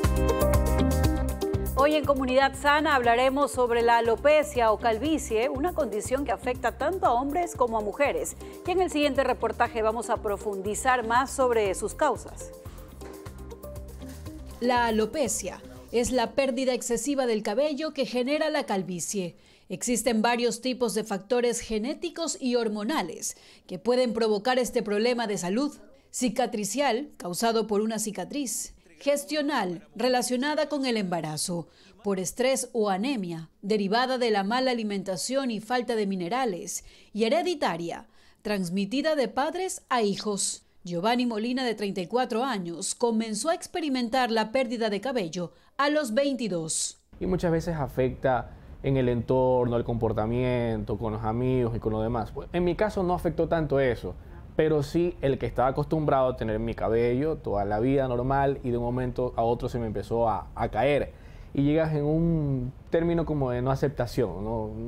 Hoy en Comunidad Sana hablaremos sobre la alopecia o calvicie, una condición que afecta tanto a hombres como a mujeres. Y en el siguiente reportaje vamos a profundizar más sobre sus causas. La alopecia es la pérdida excesiva del cabello que genera la calvicie. Existen varios tipos de factores genéticos y hormonales que pueden provocar este problema de salud. Cicatricial, causado por una cicatriz. Gestional, relacionada con el embarazo, por estrés o anemia, derivada de la mala alimentación y falta de minerales, y hereditaria, transmitida de padres a hijos. Giovanni Molina, de 34 años, comenzó a experimentar la pérdida de cabello a los 22. Y muchas veces afecta en el entorno, el comportamiento, con los amigos y con lo demás. Pues, en mi caso no afectó tanto eso. Pero sí el que estaba acostumbrado a tener mi cabello toda la vida normal y de un momento a otro se me empezó a caer. Y llegas en un término como de no aceptación,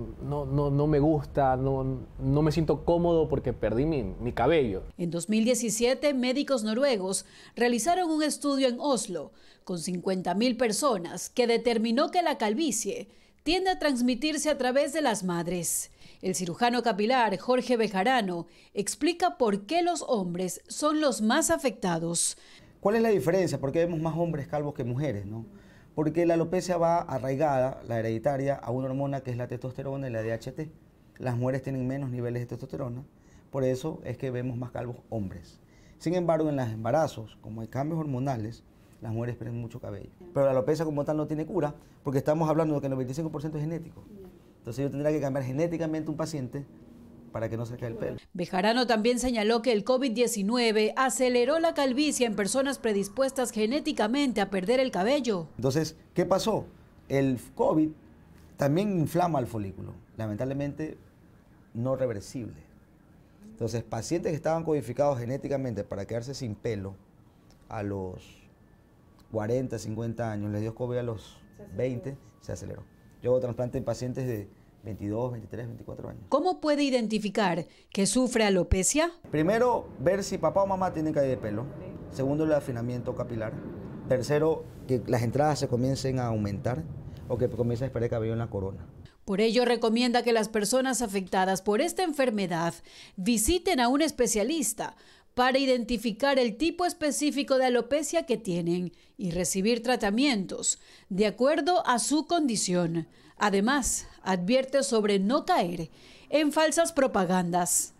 no me gusta, no me siento cómodo porque perdí mi cabello. En 2017, médicos noruegos realizaron un estudio en Oslo con 50.000 personas que determinó que la calvicie tiende a transmitirse a través de las madres. El cirujano capilar Jorge Bejarano explica por qué los hombres son los más afectados. ¿Cuál es la diferencia? ¿Por qué vemos más hombres calvos que mujeres, no? Porque la alopecia va arraigada, la hereditaria, a una hormona que es la testosterona y la DHT. Las mujeres tienen menos niveles de testosterona, por eso es que vemos más calvos hombres. Sin embargo, en los embarazos, como hay cambios hormonales, las mujeres pierden mucho cabello. Pero la alopecia como tal no tiene cura, porque estamos hablando de que el 95% es genético. Entonces yo tendría que cambiar genéticamente un paciente para que no se caiga el pelo. Bejarano también señaló que el COVID-19 aceleró la calvicie en personas predispuestas genéticamente a perder el cabello. Entonces, ¿qué pasó? El COVID también inflama el folículo, lamentablemente no reversible. Entonces, pacientes que estaban codificados genéticamente para quedarse sin pelo a los 40, 50 años, les dio COVID a los 20, se aceleró. Yo hago trasplante en pacientes de 22, 23, 24 años. ¿Cómo puede identificar que sufre alopecia? Primero, ver si papá o mamá tienen caída de pelo. Segundo, el afinamiento capilar. Tercero, que las entradas se comiencen a aumentar o que comience a esperar cabello en la corona. Por ello, recomienda que las personas afectadas por esta enfermedad visiten a un especialista para identificar el tipo específico de alopecia que tienen y recibir tratamientos de acuerdo a su condición. Además, advierte sobre no caer en falsas propagandas.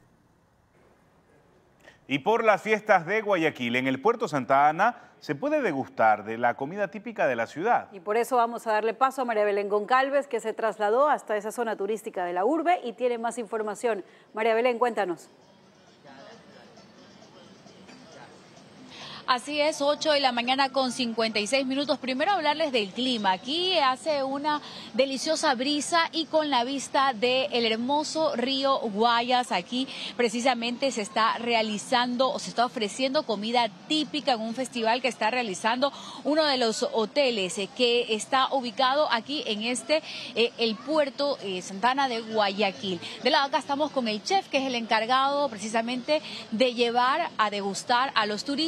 Y por las fiestas de Guayaquil, en el Puerto Santa Ana, se puede degustar de la comida típica de la ciudad. Y por eso vamos a darle paso a María Belén Goncalves, que se trasladó hasta esa zona turística de la urbe y tiene más información. María Belén, cuéntanos. Así es, 8 de la mañana con 56 minutos. Primero hablarles del clima. Aquí hace una deliciosa brisa y con la vista del hermoso río Guayas. Aquí precisamente se está realizando o se está ofreciendo comida típica en un festival que está realizando uno de los hoteles que está ubicado aquí en el puerto Santa Ana de Guayaquil. De lado acá estamos con el chef, que es el encargado precisamente de llevar a degustar a los turistas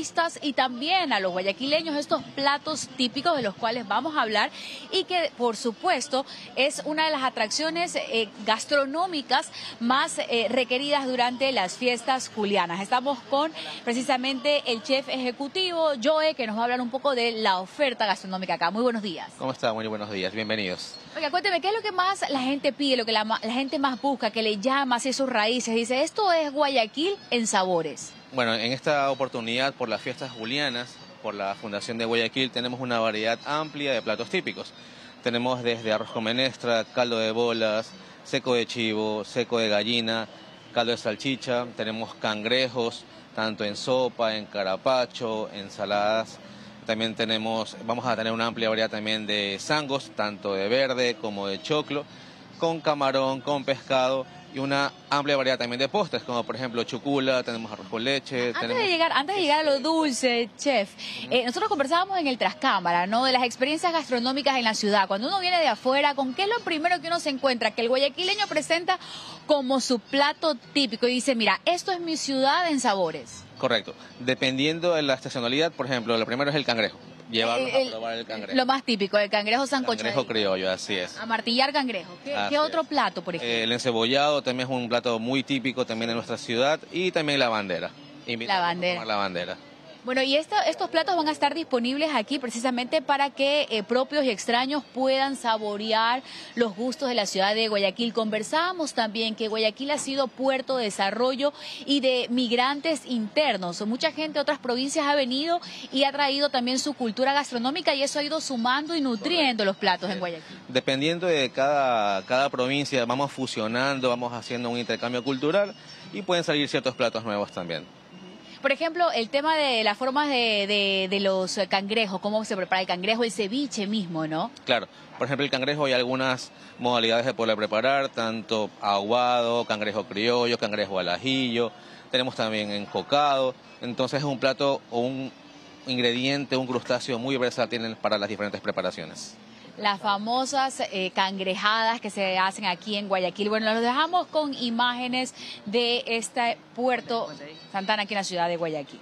y también a los guayaquileños estos platos típicos de los cuales vamos a hablar y que, por supuesto, es una de las atracciones gastronómicas más requeridas durante las fiestas julianas. Estamos con precisamente el chef ejecutivo, Joe, que nos va a hablar un poco de la oferta gastronómica acá. Muy buenos días. ¿Cómo está? Muy buenos días, bienvenidos. Oiga, cuénteme, ¿qué es lo que más la gente pide, lo que la gente más busca, que le llama así sus raíces? Dice, esto es Guayaquil en sabores. Bueno, en esta oportunidad, por las fiestas julianas, por la Fundación de Guayaquil, tenemos una variedad amplia de platos típicos. Tenemos desde arroz con menestra, caldo de bolas, seco de chivo, seco de gallina, caldo de salchicha, tenemos cangrejos, tanto en sopa, en carapacho, ensaladas. También vamos a tener una amplia variedad también de sangos, tanto de verde como de choclo, con camarón, con pescado y una amplia variedad también de postres, como por ejemplo chucula, tenemos arroz con leche. Antes de llegar a lo dulce, chef, nosotros conversábamos en el Trascámara, ¿no? De las experiencias gastronómicas en la ciudad. Cuando uno viene de afuera, ¿con qué es lo primero que uno se encuentra? Que el guayaquileño presenta como su plato típico y dice, mira, esto es mi ciudad en sabores. Correcto. Dependiendo de la estacionalidad, por ejemplo, lo primero es el cangrejo. Llevarlos a probar el cangrejo. Lo más típico, el cangrejo sancochado. Cangrejo criollo, así es. Amartillar cangrejo. ¿Qué otro plato, por ejemplo? El encebollado también es un plato muy típico también de nuestra ciudad y también la bandera. La bandera. A tomar la bandera. Bueno, y estos platos van a estar disponibles aquí precisamente para que propios y extraños puedan saborear los gustos de la ciudad de Guayaquil. Conversábamos también que Guayaquil ha sido puerto de desarrollo y de migrantes internos. Mucha gente de otras provincias ha venido y ha traído también su cultura gastronómica y eso ha ido sumando y nutriendo los platos en Guayaquil. Dependiendo de cada provincia, vamos fusionando, vamos haciendo un intercambio cultural y pueden salir ciertos platos nuevos también. Por ejemplo, el tema de las formas de los cangrejos, cómo se prepara el cangrejo, el ceviche mismo, ¿no? Claro, por ejemplo el cangrejo hay algunas modalidades de poder preparar, tanto aguado, cangrejo criollo, cangrejo al ajillo, tenemos también encocado, entonces es un plato o un ingrediente, un crustáceo muy versátil para las diferentes preparaciones. Las famosas cangrejadas que se hacen aquí en Guayaquil. Bueno, los dejamos con imágenes de este puerto Santana aquí en la ciudad de Guayaquil.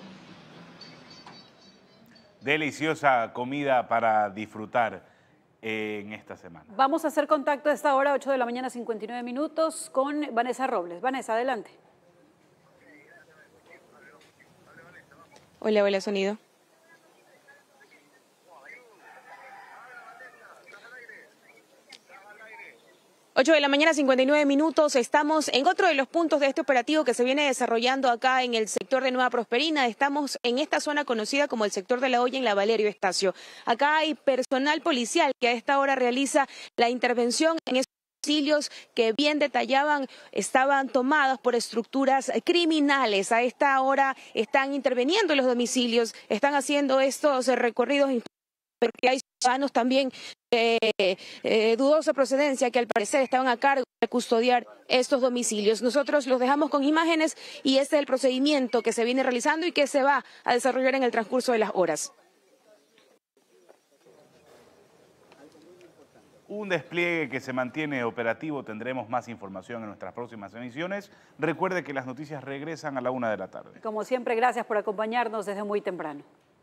Deliciosa comida para disfrutar en esta semana. Vamos a hacer contacto a esta hora, 8 de la mañana, 59 minutos, con Vanessa Robles. Vanessa, adelante. Hola, sonido. 8 de la mañana, 59 minutos. Estamos en otro de los puntos de este operativo que se viene desarrollando acá en el sector de Nueva Prosperina. Estamos en esta zona conocida como el sector de la Olla, en la Valerio Estacio. Acá hay personal policial que a esta hora realiza la intervención en estos domicilios que bien detallaban estaban tomados por estructuras criminales. A esta hora están interviniendo en los domicilios, están haciendo estos recorridos porque hay ciudadanos también de dudosa procedencia que al parecer estaban a cargo de custodiar estos domicilios. Nosotros los dejamos con imágenes y este es el procedimiento que se viene realizando y que se va a desarrollar en el transcurso de las horas. Un despliegue que se mantiene operativo. Tendremos más información en nuestras próximas emisiones. Recuerde que las noticias regresan a la 1 de la tarde. Como siempre, gracias por acompañarnos desde muy temprano.